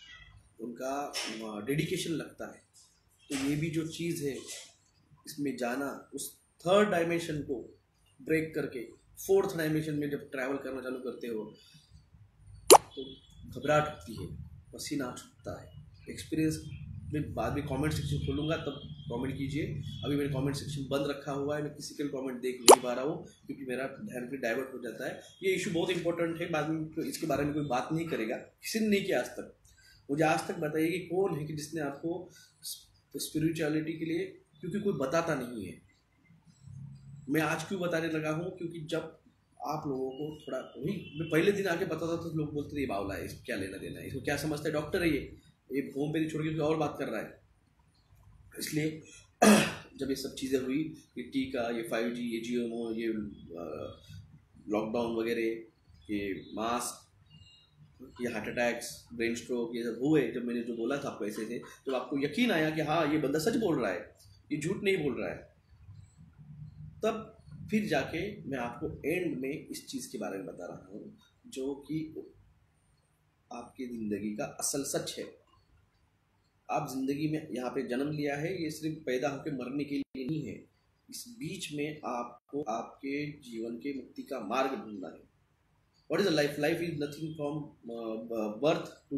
उनका डेडिकेशन लगता है। तो ये भी जो चीज़ है, इसमें जाना, उस 3rd डायमेंशन को ब्रेक करके 4th डायमेंशन में जब ट्रैवल करना चालू करते हो तो घबराहट होती है, पसीना छूटता है। एक्सपीरियंस में बाद में कमेंट सेक्शन खोलूँगा, तब कमेंट कीजिए। अभी मैंने कमेंट सेक्शन बंद रखा हुआ है, मैं किसी के भी कमेंट देख नहीं पा रहा हूँ क्योंकि मेरा ध्यान फिर डाइवर्ट हो जाता है। ये इशू बहुत इंपॉर्टेंट है, बाद में तो इसके बारे में कोई बात नहीं करेगा, किसी ने नहीं किया आज तक। मुझे आज तक बताइए कि कौन है कि जिसने आपको स्पिरिचुअलिटी के लिए, क्योंकि कोई बताता नहीं है। मैं आज क्यों बताने लगा हूँ, क्योंकि जब आप लोगों को थोड़ा, वही मैं पहले दिन आके बताता था तो लोग बोलते थे ये बावला है, इसको क्या लेना देना है, इसको क्या समझता है, डॉक्टर है ये होम्योपैथी छोड़ के कोई और बात कर रहा है। इसलिए जब ये सब चीज़ें हुई, ये टीका, ये 5G, ये GMO, ये लॉकडाउन वगैरह, ये मास्क, ये हार्ट अटैक्स, ब्रेन स्ट्रोक, ये सब हुए, जब मैंने जो बोला था आपको ऐसे थे, जब आपको यकीन आया कि हाँ ये बंदा सच बोल रहा है, ये झूठ नहीं बोल रहा है, तब फिर जाके मैं आपको एंड में इस चीज़ के बारे में बता रहा हूँ जो कि आपकी ज़िंदगी का असल सच है। आप ज़िंदगी में यहाँ पे जन्म लिया है, ये सिर्फ पैदा होकर मरने के लिए नहीं है। इस बीच में आपको आपके जीवन के मुक्ति का मार्ग ढूंढना है। What is a life? Life is nothing from birth to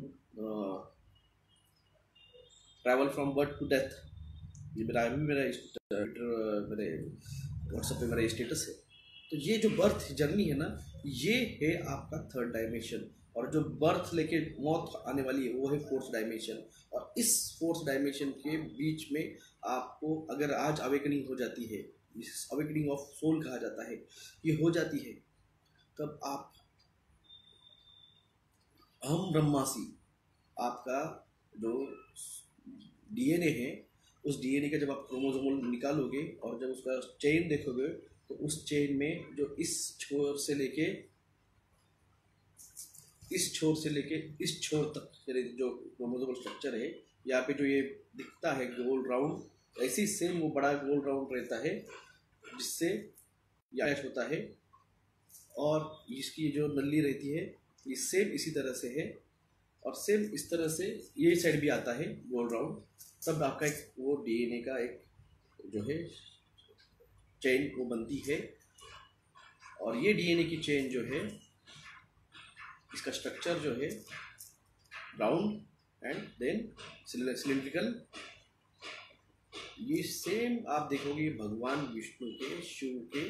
travel from birth to death. ये मेरा मेरे व्हाट्सएप पे मेरा स्टेटस है। तो ये जो बर्थ जर्नी है ना, ये है आपका थर्ड डायमेंशन, और जो बर्थ लेके मौत आने वाली है वो है फोर्थ डायमेंशन। और इस फोर्थ डायमेंशन के बीच में आपको अगर आज अवेकनिंग हो जाती है, इस अवेकनिंग ऑफ सोल कहा जाता है, ये हो जाती है, तब आप अहम ब्रह्मासी, आपका जो डीएनए है, उस डीएनए का जब आप क्रोमोसोम निकालोगे और जब उसका चेन देखोगे, तो उस चेन में जो इस छोर से लेके इस छोर तक जो क्रोमोसोमल स्ट्रक्चर है, यहाँ पे जो ये दिखता है गोल राउंड, ऐसी सेम वो बड़ा गोल राउंड रहता है जिससे अटैच होता है, और इसकी जो नली रहती है ये सेम इसी तरह से है, और सेम इस तरह से ये साइड भी आता है गोल राउंड। तब आपका एक वो डीएनए का एक जो है चेन वो बनती है, और ये डीएनए की चेन जो है, इसका स्ट्रक्चर जो है राउंड एंड देन सिलिंड्रिकल, ये सेम आप देखोगे भगवान विष्णु के, शिव के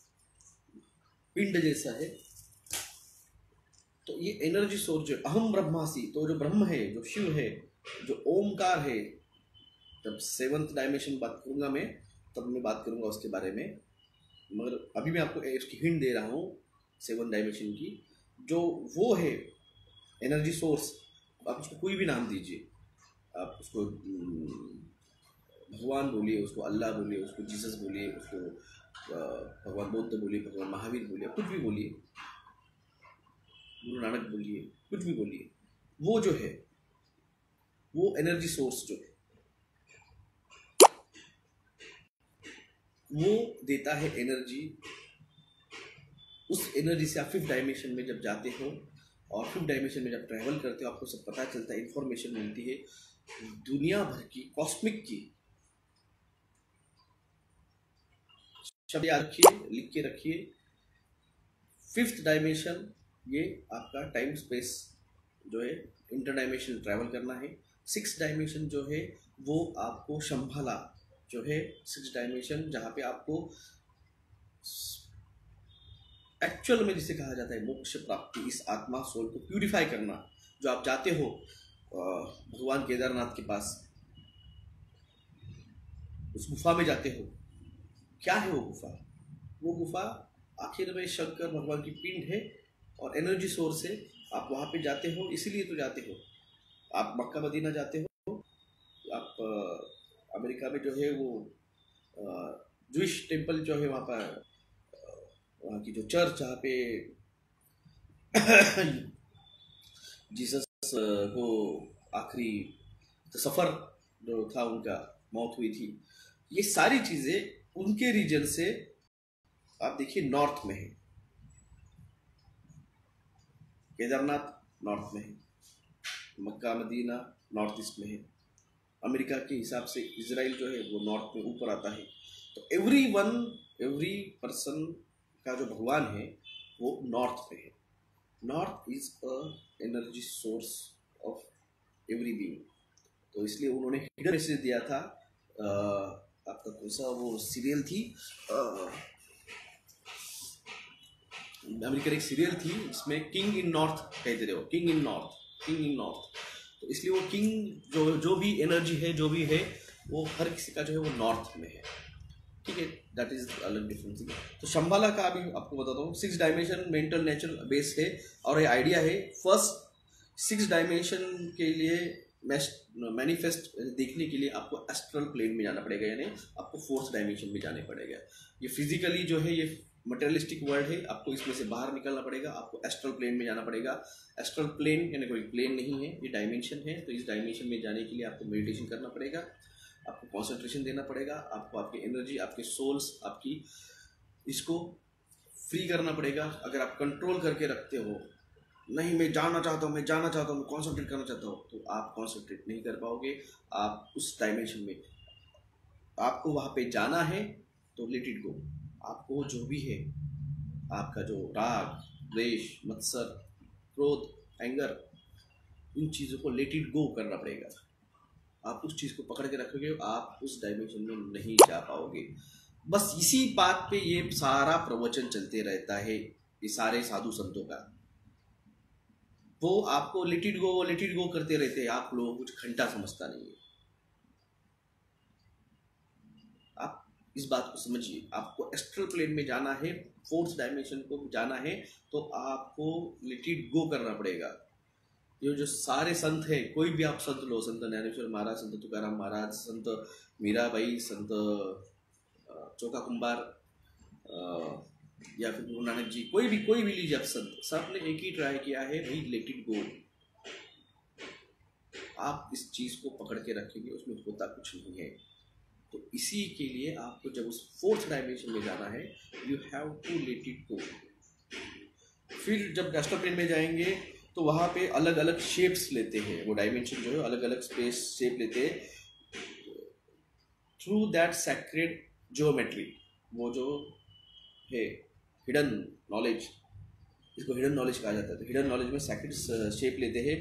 पिंड जैसा है। तो ये एनर्जी सोर्स जो अहम ब्रह्मासी, तो जो ब्रह्म है, जो शिव है, जो ओमकार है, जब सेवंथ डायमेंशन बात करूंगा मैं, तब मैं बात करूंगा उसके बारे में, मगर अभी मैं आपको उसकी हिंट दे रहा हूँ सेवन डायमेंशन की। जो वो है एनर्जी सोर्स, आप उसको कोई भी नाम दीजिए, आप उसको भगवान बोलिए, उसको अल्लाह बोलिए, उसको जीसस बोलिए, उसको भगवान बुद्ध बोलिए, भगवान महावीर बोलिए, कुछ भी बोलिए, गुरु नानक बोलिए, कुछ भी बोलिए, वो जो है वो एनर्जी सोर्स जो है वो देता है एनर्जी। उस एनर्जी से आप फिफ्थ डायमेंशन में जब जाते हो, और फिफ्थ डायमेंशन में जब ट्रैवल करते हो, आपको सब पता चलता है, इंफॉर्मेशन मिलती है दुनिया भर की, कॉस्मिक की। शब्द याद रखिए, लिख के रखिए, फिफ्थ डायमेंशन ये आपका टाइम स्पेस जो है, इंटर डायमेंशन ट्रैवल करना है। सिक्स डायमेंशन जो है वो आपको शंभाला जो है, सिक्स डायमेंशन जहाँ पे आपको एक्चुअल में जिसे कहा जाता है मोक्ष प्राप्ति, इस आत्मा सोल को प्यूरिफाई करना, जो आप जाते हो भगवान केदारनाथ के पास, उस गुफा में जाते हो। क्या है वो गुफा? वो गुफा आखिर में शंकर भगवान की पिंड है और एनर्जी सोर्स है। आप वहाँ पे जाते हो, इसीलिए तो जाते हो। आप मक्का मदीना जाते हो, आप अमेरिका में जो है वो जूइश टेम्पल जो है वहाँ पर, वहाँ की जो चर्च जहाँ पे जीसस को आखिरी सफ़र जो था उनका, मौत हुई थी, ये सारी चीज़ें उनके रीजन से आप देखिए नॉर्थ में है। केदारनाथ नॉर्थ में है, मक्का मदीना नॉर्थ ईस्ट में है, अमेरिका के हिसाब से इजराइल जो है वो नॉर्थ में ऊपर आता है। तो एवरी पर्सन का जो भगवान है वो नॉर्थ में है। North is a energy source of every being. तो इसलिए उन्होंने हिडन मैसेज दिया था। आपका कौन सा वो सीरियल थी, अमेरिकन एक सीरियल थी जिसमें किंग इन नॉर्थ कहते थे, वो किंग इन नॉर्थ। तो इसलिए वो किंग जो भी एनर्जी है, जो भी है, वो हर किसी का जो है वो नॉर्थ में है। ठीक है, दैट इज अलग डिफरेंस। तो शंबाला का अभी आपको बताता हूँ, 6 डायमेंशन मेंटल नेचुरल बेस है, और ये आइडिया है फर्स्ट 6 डायमेंशन के लिए मैनिफेस्ट देखने के लिए आपको एस्ट्रल प्लेन में जाना पड़ेगा, यानी आपको फोर्थ डायमेंशन में जाने पड़ेगा। ये फिजिकली जो है ये मटेरियलिस्टिक वर्ल्ड है, आपको इसमें से बाहर निकलना पड़ेगा, आपको एस्ट्रल प्लेन में जाना पड़ेगा। एस्ट्रल प्लेन यानी कोई प्लेन नहीं है, ये डायमेंशन है। तो इस डायमेंशन में जाने के लिए आपको मेडिटेशन करना पड़ेगा, आपको कंसंट्रेशन देना पड़ेगा, आपको आपकी एनर्जी, आपके सोल्स, आपकी इसको फ्री करना पड़ेगा। अगर आप कंट्रोल करके रखते हो, नहीं मैं जाना चाहता हूँ, मैं जाना चाहता हूँ, मैं कॉन्सेंट्रेट करना चाहता हूँ, तो आप कॉन्सेंट्रेट नहीं कर पाओगे। आप उस डायमेंशन में, आपको वहाँ पे जाना है तो लेट इट गो। आपको जो भी है, आपका जो राग, द्वेष, मत्सर, क्रोध, एंगर, इन चीज़ों को लेट इट गो करना पड़ेगा। आप उस चीज़ को पकड़ के रखोगे, आप उस डायमेंशन में नहीं जा पाओगे। बस इसी बात पे ये सारा प्रवचन चलते रहता है, ये सारे साधु संतों का। वो आपको लेट इट गो करते रहते हैं। आप लोगों को कुछ घंटा समझता नहीं है। आप इस बात को समझिए, आपको एस्ट्रल प्लेन में जाना है, फोर्थ डायमेंशन को जाना है, तो आपको लेट इट गो करना पड़ेगा। ये जो सारे संत हैं, कोई भी आप संत लो, संत ज्ञानेश्वर महाराज, संत तुकाराम महाराज, संत मीराबाई, संत चोखा कुंभार, या फिर गुरु नानक जी, कोई भी लीजिए आप संत, सब ने एक ही ट्राई किया है, भाई लेट इट गो। आप इस चीज को पकड़ के रखेंगे, उसमें होता कुछ नहीं है। तो इसी के लिए आपको जब उस फोर्थ डायमेंशन में जाना है, you have to let it go. फिर जब एस्ट्रल प्लेन में जाएंगे तो वहाँ पे अलग अलग शेप्स लेते हैं, वो डायमेंशन जो है अलग अलग स्पेस शेप लेते हैं थ्रू दैट सैक्रेड ज्योमेट्री। वो जो है हिडन नॉलेज, इसको हिडन नॉलेज कहा जाता है। तो हिडन नॉलेज में सैक्रेड शेप लेते हैं।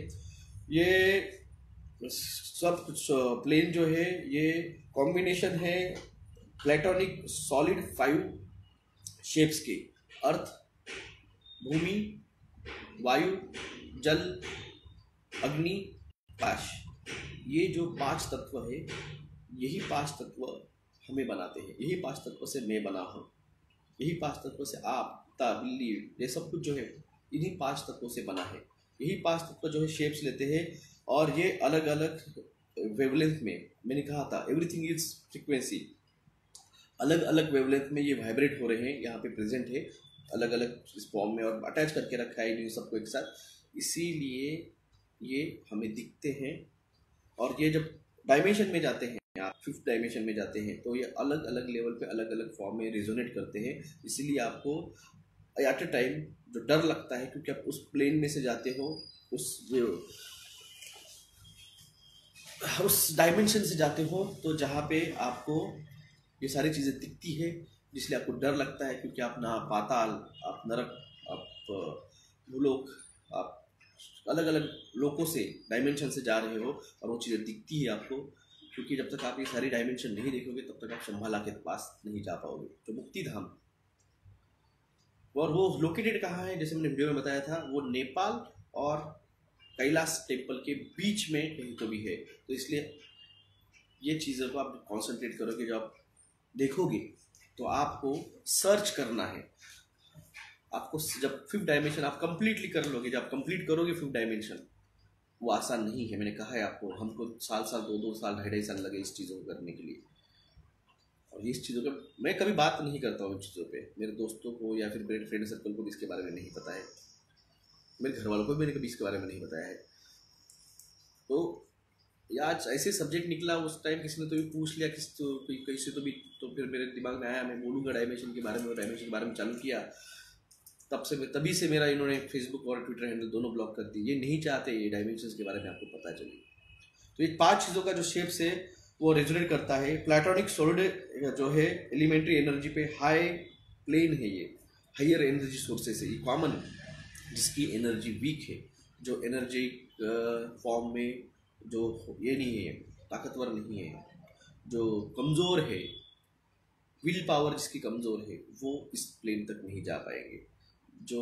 ये सब कुछ प्लेन जो है, ये कॉम्बिनेशन है प्लेटोनिक सॉलिड 5 शेप्स के: अर्थ, भूमि, वायु, जल, अग्नि, आकाश। ये जो 5 तत्व है, यही 5 तत्व हमें बनाते हैं। यही 5 तत्व से मैं बना हूँ, यही 5 तत्व से आप, कुत्ता, बिल्ली, ये सब कुछ जो है इन्हीं 5 तत्वों से बना है। यही 5 तत्व जो है शेप्स लेते हैं, और ये अलग अलग वेवलेंथ में, मैंने कहा था एवरीथिंग इज फ्रीक्वेंसी, अलग अलग वेवलेंथ में ये वाइब्रेट हो रहे हैं, यहाँ पे प्रेजेंट है अलग अलग इस फॉर्म में, और अटैच करके रखा है इन सबको एक साथ। इसीलिए ये हमें दिखते हैं। और ये जब डायमेंशन में जाते हैं, आप 5th डायमेंशन में जाते हैं, तो ये अलग अलग लेवल पे अलग अलग फॉर्म में रिजोनेट करते हैं। इसीलिए आपको एट अ टाइम जो डर लगता है, क्योंकि आप उस प्लेन में से जाते हो, उस डायमेंशन से जाते हो, तो जहाँ पे आपको ये सारी चीज़ें दिखती है, जिसलिए आपको डर लगता है। क्योंकि आप ना पाताल, आप नरक, आप भूलोक, आप अलग अलग लोकों से, डायमेंशन से जा रहे हो, और वो चीज़ें दिखती है आपको। क्योंकि जब तक आप ये सारी डायमेंशन नहीं देखोगे, तब तक आप शंभाला के पास नहीं जा पाओगे, जो मुक्ति धाम। और वो लोकेटेड कहाँ है, जैसे मैंने वीडियो में बताया था, वो नेपाल और कैलाश टेम्पल के बीच में कहीं तो भी है। तो इसलिए ये चीज़ों को आप कॉन्सेंट्रेट करोगे, जब आप देखोगे तो आपको सर्च करना है। आपको जब 5th डायमेंशन आप कंप्लीटली कर लोगे, जब आप कंप्लीट करोगे 5th डायमेंशन, वो आसान नहीं है। मैंने कहा है आपको, हमको साल 2 साल, 2.5 साल लगे इस चीज़ों को करने के लिए। और इस चीज़ों का मैं कभी बात नहीं करता हूँ इन चीज़ों पे। मेरे दोस्तों को या फिर मेरे फ्रेंड सर्कल को भी इसके बारे में नहीं पता है, मेरे घर वालों को भी मैंने कभी इसके बारे में नहीं बताया है। तो आज ऐसे सब्जेक्ट निकला, उस टाइम किसी ने तो भी पूछ लिया, किसी तो कैसे तो भी, तो फिर मेरे दिमाग में आया मैं बोलूँगा डायमेंशन के बारे में, और डायमेंशन के बारे में चालू किया। तभी से मेरा इन्होंने फेसबुक और ट्विटर हैंडल दोनों ब्लॉक कर दिए। ये नहीं चाहते ये डायमेंशंस के बारे में आपको पता चले। तो ये 5 चीज़ों का जो शेप्स है वो रेजोनेट करता है। प्लेटोनिक सॉलिड जो है एलिमेंट्री एनर्जी पे हाई प्लेन है, ये हायर एनर्जी सोर्सेस है, ये कॉमन, जिसकी एनर्जी वीक है, जो एनर्जी फॉर्म में जो ये नहीं है, ताकतवर नहीं है, जो कमज़ोर है, विल पावर जिसकी कमज़ोर है, वो इस प्लेन तक नहीं जा पाएंगे। जो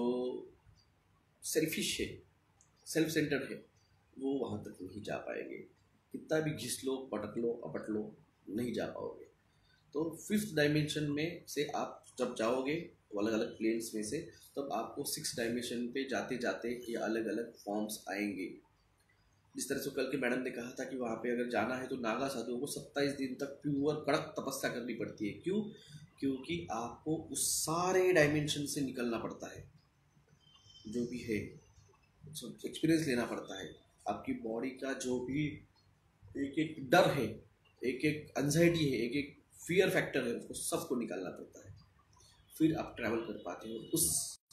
सेल्फिश है, सेल्फ सेंटर्ड है, वो वहाँ तक नहीं जा पाएंगे। कितना भी घिस लो, पटक लो, अपट लो, नहीं जा पाओगे। तो 5th डायमेंशन में से आप जब जाओगे, तो अलग अलग प्लेन्स में से, तब आपको 6th डायमेंशन पे जाते जाते ये अलग अलग फॉर्म्स आएंगे। जिस तरह से कल के मैडम ने कहा था कि वहाँ पे अगर जाना है तो नागा साधुओं को 27 दिन तक प्योर कड़क तपस्या करनी पड़ती है। क्यों? क्योंकि आपको उस सारे डायमेंशन से निकलना पड़ता है, जो भी है एक्सपीरियंस लेना पड़ता है। आपकी बॉडी का जो भी एक एक डर है, एक एक एंजाइटी है, एक एक फियर फैक्टर है, उसको सबको निकालना पड़ता है। फिर आप ट्रैवल कर पाते हो उस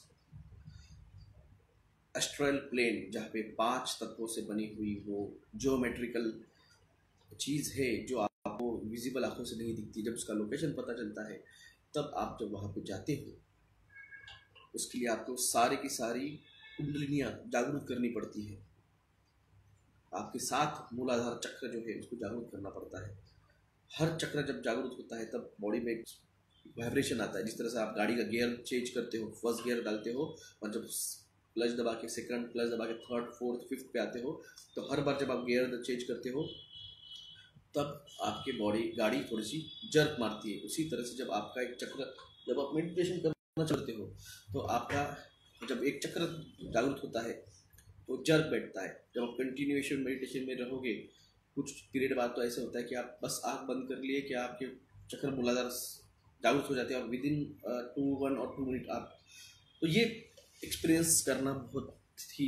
एस्ट्रल प्लेन जहाँ पे 5 तत्वों से बनी हुई वो ज्योमेट्रिकल चीज़ है जो आपको विजिबल आंखों से नहीं दिखती। जब उसका लोकेशन पता चलता है तब आप जब वहाँ पे जाते हो, उसके लिए आपको सारी की सारी कुंडलिनियाँ जागरूक करनी पड़ती है। आपके साथ मूलाधार चक्र जो है उसको जागरूक करना पड़ता है। हर चक्र जब जागरूक होता है तब बॉडी में एक वाइब्रेशन आता है। जिस तरह से आप गाड़ी का गियर चेंज करते हो, फर्स्ट गियर डालते हो और जब क्लच दबा के सेकंड, क्लच दबा के थर्ड, फोर्थ, फिफ्थ पे आते हो, तो हर बार जब आप गियर चेंज करते हो तब आपके गाड़ी थोड़ी सी जर्क मारती है। उसी तरह से जब आपका एक चक्र, जब आप मेडिटेशन करना चाहते हो तो आपका जब एक चक्र जागरूक होता है तो जर्क बैठता है। जब आप कंटिन्यूएशन मेडिटेशन में रहोगे कुछ पीरियड बाद तो ऐसे होता है कि आप बस आँख बंद कर लिए कि आपके चक्र मूलाधार जागरूक हो जाते हैं और विद इन 1 और 2 मिनट आप, तो ये एक्सपीरियंस करना बहुत ही,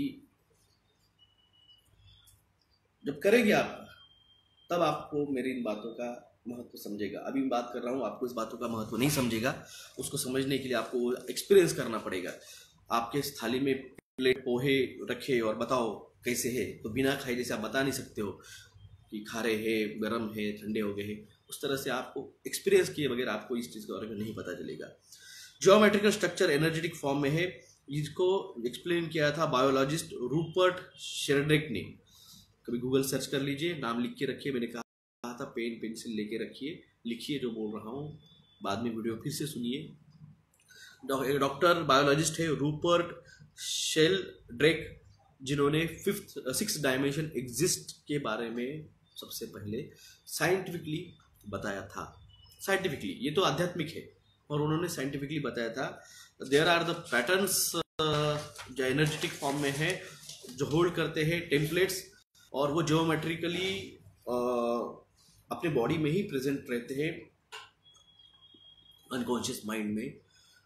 जब करेंगे आप तब आपको मेरी इन बातों का महत्व समझेगा। अभी मैं बात कर रहा हूँ, आपको इस बातों का महत्व नहीं समझेगा। उसको समझने के लिए आपको एक्सपीरियंस करना पड़ेगा। आपके थाली में प्लेट पोहे रखे और बताओ कैसे है, तो बिना खाए जैसे आप बता नहीं सकते हो कि खारे है, गर्म है, ठंडे हो गए हैं। उस तरह से आपको एक्सपीरियंस किए बगैर आपको इस चीज़ के बारे में नहीं पता चलेगा। ज्योमेट्रिकल स्ट्रक्चर एनर्जेटिक फॉर्म में है। इसको एक्सप्लेन किया था बायोलॉजिस्ट रूपर्ट शेल्ड्रिक ने। कभी गूगल सर्च कर लीजिए, नाम लिख के रखिए। मैंने कहा था पेन पेंसिल लेके रखिए, लिखिए जो बोल रहा हूँ, बाद में वीडियो फिर से सुनिए। डॉक्टर बायोलॉजिस्ट है रूपर्ट शेल्ड्रिक, जिन्होंने 6 डायमेंशन एग्जिस्ट के बारे में सबसे पहले साइंटिफिकली बताया था। साइंटिफिकली, ये तो आध्यात्मिक है, और उन्होंने साइंटिफिकली बताया था देयर आर द पैटर्न्स जो एनर्जेटिक फॉर्म में है, जो होल्ड करते हैं टेम्पलेट्स, और वो ज्योमेट्रिकली अपने बॉडी में ही प्रेजेंट रहते हैं अनकॉन्शियस माइंड में।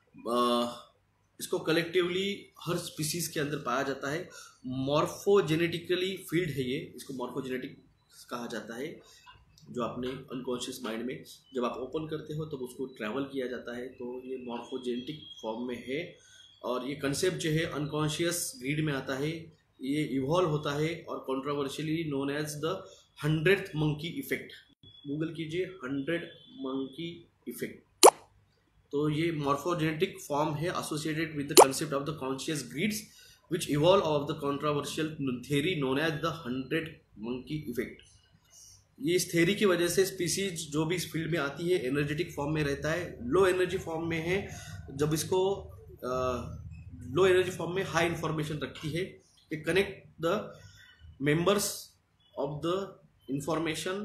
इसको कलेक्टिवली हर स्पीसीज के अंदर पाया जाता है। मॉर्फोजेनेटिकली फील्ड है ये, इसको मॉर्फोजेनेटिक कहा जाता है। जो अपने अनकॉन्शियस माइंड में जब आप ओपन करते हो तो उसको ट्रैवल किया जाता है, तो ये मॉर्फोजेनेटिक फॉर्म में है। और ये कंसेप्ट जो है अनकॉन्शियस ग्रीड में आता है, ये इवॉल्व होता है और controversially known as the 100th monkey effect. Google कीजिए 100 मंकी इफेक्ट। तो ये मॉर्फोजेनेटिक फॉर्म है associated with the concept of the conscious grids which evolve of the controversial theory known as the 100 monkey effect. ये इस theory की वजह से species जो भी इस फील्ड में आती है एनर्जेटिक फॉर्म में रहता है, लो एनर्जी फॉर्म में है। जब इसको लो एनर्जी फॉर्म में हाई इंफॉर्मेशन रखती है, it connect the members of the information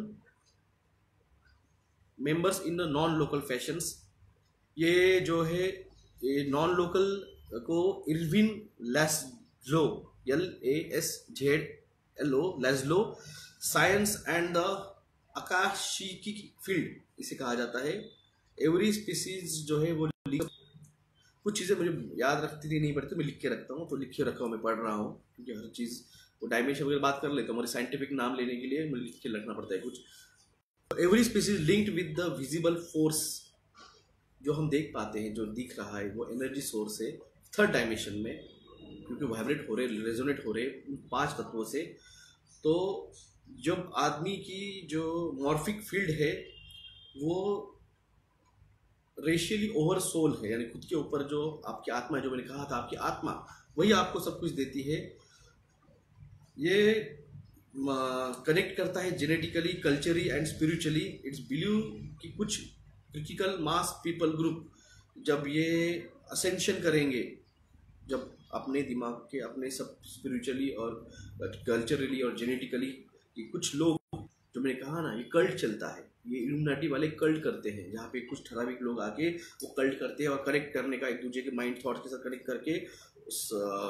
members in the non local fashions। ये जो है ये नॉन लोकल को Ervin Laszlo LASZLO Laszlo science and the Akashic field इसे कहा जाता है। एवरी स्पीसीज जो है वो कुछ चीज़ें मुझे याद रखती नहीं पड़ती, मैं लिख के रखता हूँ, तो लिख के रखा हूँ, मैं पढ़ रहा हूँ, क्योंकि हर चीज़ वो डायमेंशन वगैरह बात कर लेता हूँ, हमारे साइंटिफिक नाम लेने के लिए मुझे लिख के रखना पड़ता है कुछ। Every species linked with the visible force, जो हम देख पाते हैं, जो दिख रहा है वो एनर्जी सोर्स है 3rd डायमेंशन में, क्योंकि वाइब्रेट हो रहे, रेजोनेट हो रहे 5 तत्वों से। तो जब आदमी की जो मॉर्फिक फील्ड है वो रेशियली ओवर सोल है, यानी खुद के ऊपर जो आपकी आत्मा, जो मैंने कहा था आपकी आत्मा वही आपको सब कुछ देती है। ये कनेक्ट करता है genetically, culturally and spiritually. It's believe कि कुछ क्रिटिकल मास पीपल ग्रुप जब ये असेंशन करेंगे, जब अपने दिमाग के अपने सब स्पिरिचुअली और कल्चरली और जेनेटिकली, कि कुछ लोग, जो मैंने कहा ना ये कल्ट चलता है, ये इल्यूमिनाटी वाले कल्ट करते हैं, जहाँ पे कुछ ठराविक लोग आके वो कल्ट करते हैं और कनेक्ट करने का एक दूसरे के माइंड थॉट के साथ कनेक्ट करके उस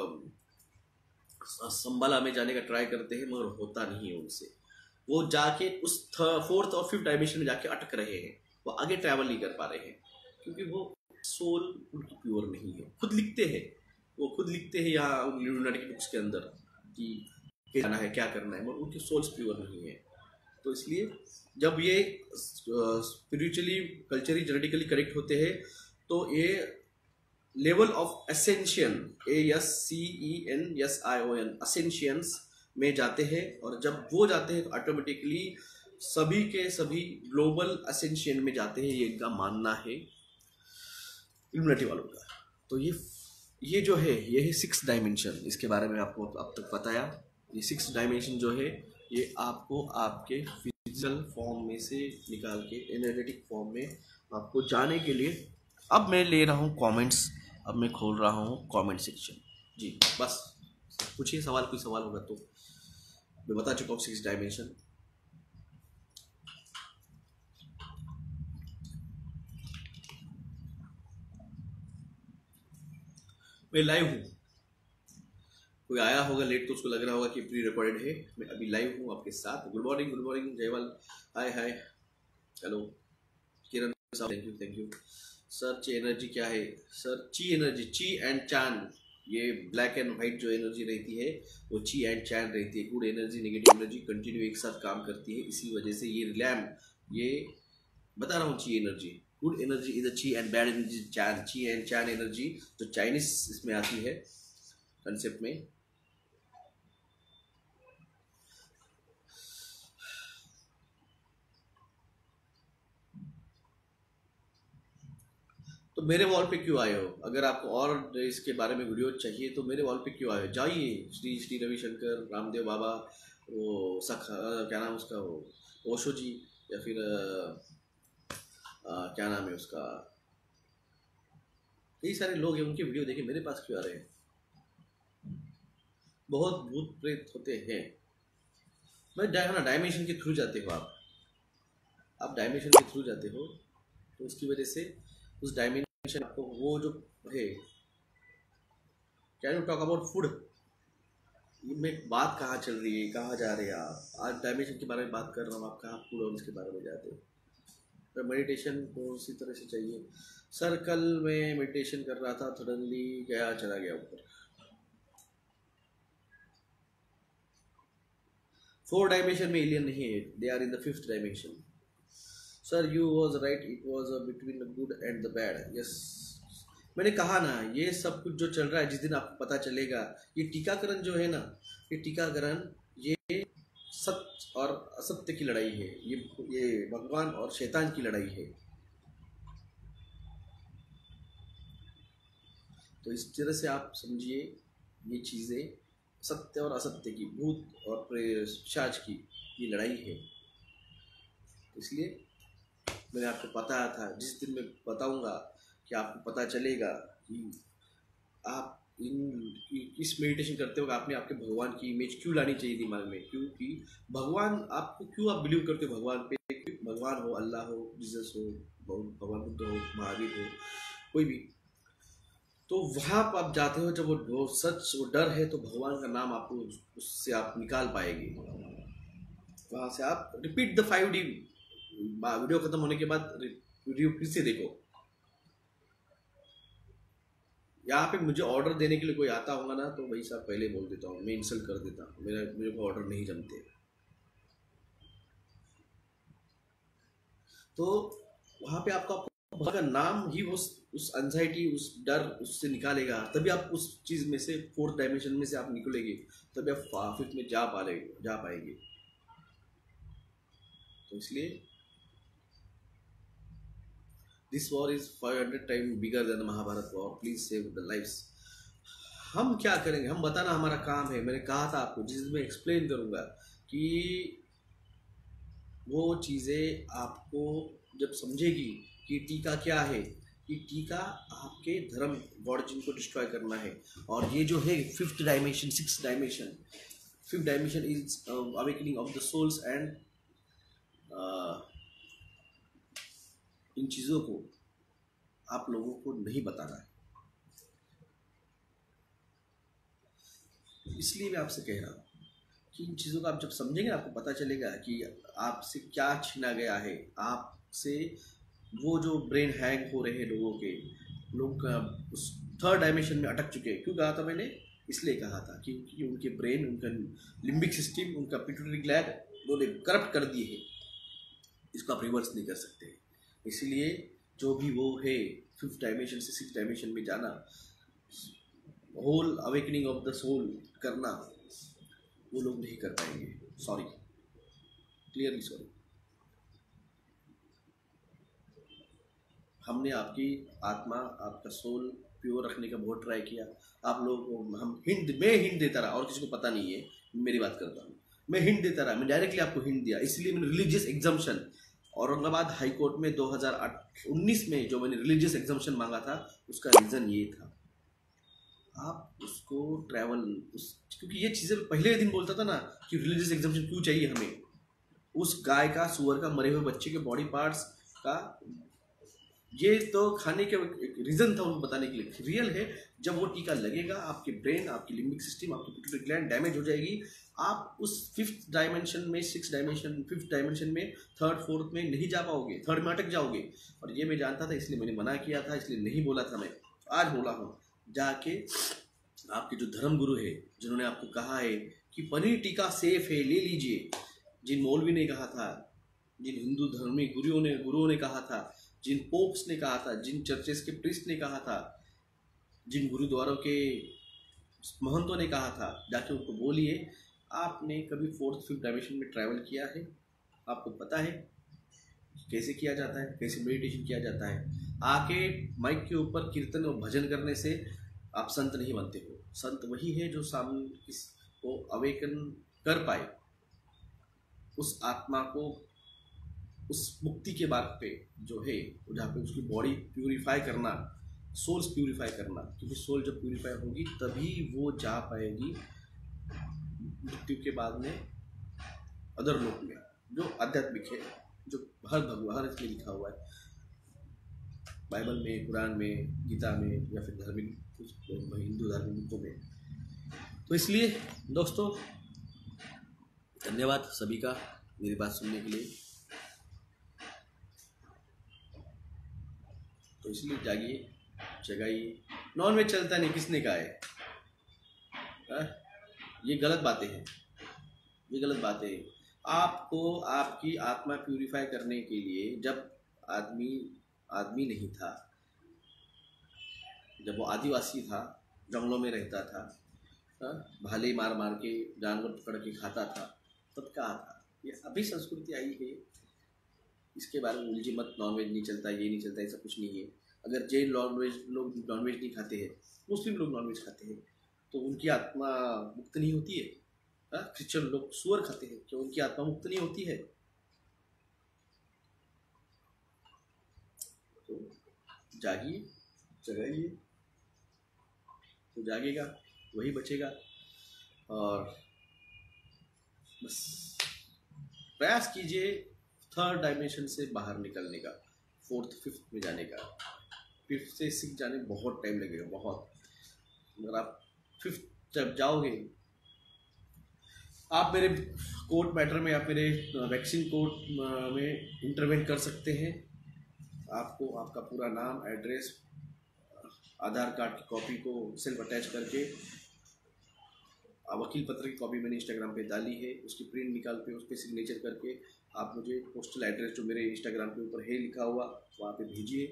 संबाला में जाने का ट्राई करते हैं, मगर होता नहीं है उनसे। वो जाके उस 4th और 5th डायमेंशन में जाके अटक रहे हैं, वो आगे ट्रैवल नहीं कर पा रहे हैं, क्योंकि वो सोल उनकी प्योर नहीं है। खुद लिखते हैं, वो खुद लिखते हैं यहाँ इल्यूमिनाटी की बुक्स के अंदर कि क्या करना है, क्या करना है, मगर उनके सोल्स प्योर नहीं है। तो इसलिए जब ये स्पिरिचुअली, कल्चरली, जेनेटिकली कनेक्ट होते हैं तो ये level of ascension, ASCENSION, ascensions में जाते हैं, और जब वो जाते हैं तो ऑटोमेटिकली सभी के सभी ग्लोबल असेंशियन में जाते हैं, ये इनका मानना है इल्यूमिनाटी वालों का। तो ये जो है ये है 6 डायमेंशन, इसके बारे में आपको अब तक बताया। ये 6 डायमेंशन जो है ये आपको आपके फिजिकल फॉर्म में से निकाल के एनर्जेटिक फॉर्म में आपको जाने के लिए अब मैं ले रहा हूँ कमेंट्स, अब मैं खोल रहा हूँ कमेंट सेक्शन। जी बस पूछिए सवाल, कोई सवाल होगा तो। मैं बता चुका हूँ 6 डायमेंशन। मैं लाइव हूँ, कोई आया होगा लेट तो उसको लग रहा होगा कि प्री रिकॉर्डेड है। मैं अभी लाइव हूँ आपके साथ। Good morning Jaiwal, hi hi, hello Kiran साहब, thank you sir. Chi energy क्या है सर? Chi energy, chi and chan, ये ब्लैक एंड व्हाइट जो एनर्जी रहती है वो ची एंड चान रहती है। Good energy negative energy continue एक साथ काम करती है, इसी वजह से ये लैम्प, ये बता रहा हूँ chi energy. Good energy is a chi and bad energy chan. Chi and chan energy जो चाइनीज इसमें आती है कंसेप्ट में। तो मेरे वॉल पे क्यों आए हो? अगर आपको और इसके बारे में वीडियो चाहिए तो मेरे वॉल पे क्यों आए हो? जाइए श्री रविशंकर, रामदेव बाबा, वो क्या नाम उसका, वो ओशो जी, या फिर क्या नाम है उसका, कई सारे लोग हैं, उनके वीडियो देखे, मेरे पास क्यों आ रहे हैं? बहुत भूत प्रेत होते हैं। मैं डायमेंशन के थ्रू जाते हो आप डायमेंशन के थ्रू जाते हो, तो उसकी वजह से उस डायमेंशन आपको वो जो है। Can you talk about food? में बात कहाँ चल रही है, कहाँ जा रहे हैं आप? आज डायमेंशन के बारे में बात कर रहा हूँ, आप कहाँ फूड और इसके बारे में जाते हो? तो मेडिटेशन को उसी तरह से चाहिए सर। कल मैं मेडिटेशन कर रहा था, सडनली चला गया ऊपर। 4 डायमेंशन में एलियन नहीं है, they are in the 5th dimension. Sir you was right, it was between the good and the bad. Yes, मैंने कहा ना, ये सब कुछ जो चल रहा है, जिस दिन आपको पता चलेगा, ये टीकाकरण जो है ना, ये टीकाकरण, ये सत्य और असत्य की लड़ाई है। ये भगवान और शैतान की लड़ाई है। तो इस तरह से आप समझिए, ये चीज़ें सत्य और असत्य की, भूत और पिशाच की ये लड़ाई है। इसलिए मैंने आपको बताया था, जिस दिन मैं बताऊंगा कि आपको पता चलेगा कि आप इस मेडिटेशन करते हो, आपने आपके भगवान की इमेज क्यों लानी चाहिए दिमाग में। क्योंकि भगवान आपको, क्यों आप बिलीव करते हो भगवान पे? भगवान हो, अल्लाह हो, जीसस हो, भगवान बुद्ध हो, महावीर हो, कोई भी, तो वहाँ पर आप जाते हो जब वो सच, वो डर है, तो भगवान का नाम आपको उससे आप निकाल पाएंगे। वहाँ से आप रिपीट द 5D, वीडियो खत्म होने के बाद वीडियो फिर से देखो। यहाँ पे मुझे ऑर्डर देने के लिए कोई आता होगा ना, तो वही साहब पहले बोल देता हूँ, मैं इंसल्ट कर देता हूँ, मेरे को ऑर्डर नहीं जमते। तो वहाँ पे आपका भगवान का नाम ही उस एंजाइटी, उस डर, उससे निकालेगा। तभी आप उस चीज़ में से, 4th डायमेंशन में से आप निकलेंगे, तभी आप 5th में जा पाएंगे। तो इसलिए this war is 500 time bigger than Mahabharata war, please save the lives. हम क्या करेंगे? हम बताना हमारा काम है। मैंने कहा था आपको, जिस मैं एक्सप्लेन करूंगा कि वो चीज़ें आपको जब समझेगी कि टीका क्या है, कि टीका आपके धर्म, गॉड जिनको डिस्ट्रॉय करना है। और ये जो है 5th dimension, 6th dimension, 5th dimension is awakening of the souls. And इन चीज़ों को आप लोगों को नहीं बताना है, इसलिए मैं आपसे कह रहा हूँ कि इन चीज़ों को आप जब समझेंगे, आपको पता चलेगा कि आपसे क्या छीना गया है। आपसे वो जो ब्रेन हैंग हो रहे हैं लोगों के, लोग उस 3rd डायमेंशन में अटक चुके हैं। क्यों कहा था मैंने? इसलिए कहा था क्योंकि उनके ब्रेन, उनका लिम्बिक सिस्टम, उनका पिट्यूटरी ग्लैंड, उन्होंने करप्ट कर दिए हैं। इसको आप रिवर्स नहीं कर सकते। इसलिए जो भी वो है 5th डायमेंशन से 6th डायमेंशन में जाना, whole awakening of the soul करना, वो लोग नहीं कर पाएंगे। Sorry, clearly sorry. हमने आपकी आत्मा, आपका सोल प्योर रखने का बहुत ट्राई किया। आप लोग मैं हिंट देता रहा, और किसी को पता नहीं है, मेरी बात करता हूँ, मैं हिंट देता रहा, मैं डायरेक्टली आपको हिंट दिया। इसलिए मैंने religious exemption Aurangabad high court में 2019 में जो मैंने रिलीजियस एग्जाम्पशन मांगा था, उसका रीज़न ये था। आप उसको क्योंकि ये चीज़ें पहले दिन बोलता था ना कि रिलीजियस एग्जाम्पशन क्यों चाहिए हमें, उस गाय का, सुअर का, मरे हुए बच्चे के बॉडी पार्ट्स का, ये तो खाने के रीज़न था उनको बताने के लिए। रियल है, जब वो टीका लगेगा आपके ब्रेन, आपकी लिम्बिक सिस्टम, आपकी पिट्यूटरी ग्लैंड डैमेज हो जाएगी। आप उस 5th डायमेंशन में, 6th डायमेंशन, 5th डायमेंशन में, 3rd 4th में नहीं जा पाओगे, 3rd में अटक जाओगे। और ये मैं जानता था, इसलिए मैंने मना किया था, इसलिए नहीं बोला था मैं। आज बोला हूँ, जाके आपके जो धर्म गुरु है, जिन्होंने आपको कहा है कि पनीर टीका सेफ है, ले लीजिए, जिन मौलवी ने कहा था, जिन हिंदू धर्मी गुरुओं ने कहा था, जिन पोप्स ने कहा था, जिन चर्चेस के प्रीस्ट ने कहा था, जिन गुरुद्वारों के महंतों ने कहा था, जाके उनको बोलिए। आपने कभी 4th 5th डायमेंशन में ट्रैवल किया है? आपको पता है कैसे किया जाता है, कैसे मेडिटेशन किया जाता है? आके माइक के ऊपर कीर्तन और भजन करने से आप संत नहीं बनते हो। संत वही है जो सामने को अवेकन कर पाए, उस आत्मा को उस मुक्ति के बाद पे जो है, जहाँ पे उसकी बॉडी प्यूरिफाई करना, सोल्स प्यूरिफाई करना, क्योंकि सोल जब प्यूरिफाई होगी तभी वो जा पाएगी मृत्यु के बाद में अदर लोक में, जो आध्यात्मिक है, जो हर इसमें लिखा हुआ है, बाइबल में, कुरान में, गीता में, या फिर धार्मिक हिंदू धार्मिक बुकों में। तो इसलिए दोस्तों, धन्यवाद सभी का मेरी बात सुनने के लिए। तो इसलिए जागिए, जगाइए। नॉन वेज चलता नहीं, किसने कहा है? ये गलत बातें हैं, ये गलत बातें हैं। आपको आपकी आत्मा प्यूरिफाई करने के लिए, जब आदमी नहीं था, जब वो आदिवासी था, जंगलों में रहता था, भाले मार मार के जानवर पकड़ के खाता था, तब कहा था। ये अभी संस्कृति आई है, इसके बारे में उलझी मत। नॉनवेज नहीं चलता, ये नहीं चलता, ऐसा कुछ नहीं है। अगर जैन लोग नॉनवेज नहीं खाते हैं, मुस्लिम लोग नॉनवेज खाते हैं, तो उनकी आत्मा मुक्त नहीं होती है। क्रिश्चियन लोग सुअर खाते हैं, क्या उनकी आत्मा मुक्त नहीं होती है? तो जागिए, जगाइए, तो जागेगा वही बचेगा। और बस प्रयास कीजिए 3rd डायमेंशन से बाहर निकलने का, 4th 5th में जाने का। 5th से 6th जाने में बहुत टाइम लगेगा, बहुत। अगर आप 5th जब जाओगे, आप मेरे कोर्ट मैटर में, आप मेरे वैक्सीन कोर्ट में इंटरवेंट कर सकते हैं। आपको आपका पूरा नाम, एड्रेस, आधार कार्ड की कॉपी को सेल्फ अटैच करके, वकील पत्र की कॉपी मैंने इंस्टाग्राम पे डाली है, उसकी प्रिंट निकाल के उस पर सिग्नेचर करके आप मुझे पोस्टल एड्रेस जो मेरे इंस्टाग्राम के ऊपर है लिखा हुआ, वहाँ पे भेजिए।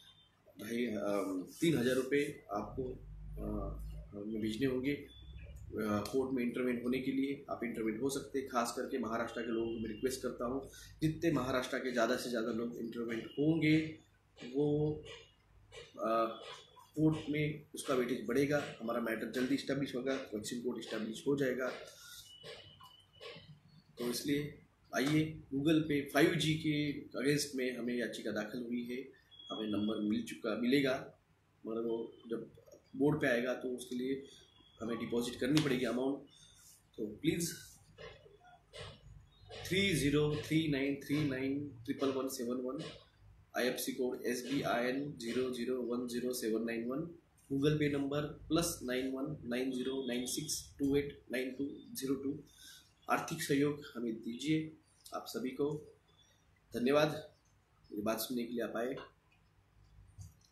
3,000 रुपये आपको भेजने होंगे कोर्ट में इंटरवेंट होने के लिए। आप इंटरवेंट हो सकते हैं। खास करके महाराष्ट्र के लोगों को मैं रिक्वेस्ट करता हूँ, जितने महाराष्ट्र के ज़्यादा से ज़्यादा लोग इंटरवेंट होंगे, वो कोर्ट में उसका वेटेज बढ़ेगा, हमारा मैटर जल्दी इस्टेब्लिश होगा, वैक्सीन कोर्ट इस्टेब्लिश हो जाएगा। तो इसलिए आइए, गूगल पे 5G के अगेंस्ट में हमें याचिका दाखिल हुई है, हमें नंबर मिलेगा, मगर वो जब बोर्ड पे आएगा तो उसके लिए हमें डिपॉजिट करनी पड़ेगी अमाउंट। तो please 3039391171, IFC code SBIN 0010791, Google Pay number +919096289202। आर्थिक सहयोग हमें दीजिए। आप सभी को धन्यवाद, मेरी बात सुनने के लिए आप आए,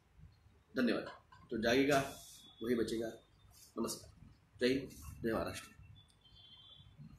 धन्यवाद। तो जागेगा वही बचेगा। नमस्कार, जय हिंद, जय महाराष्ट्र।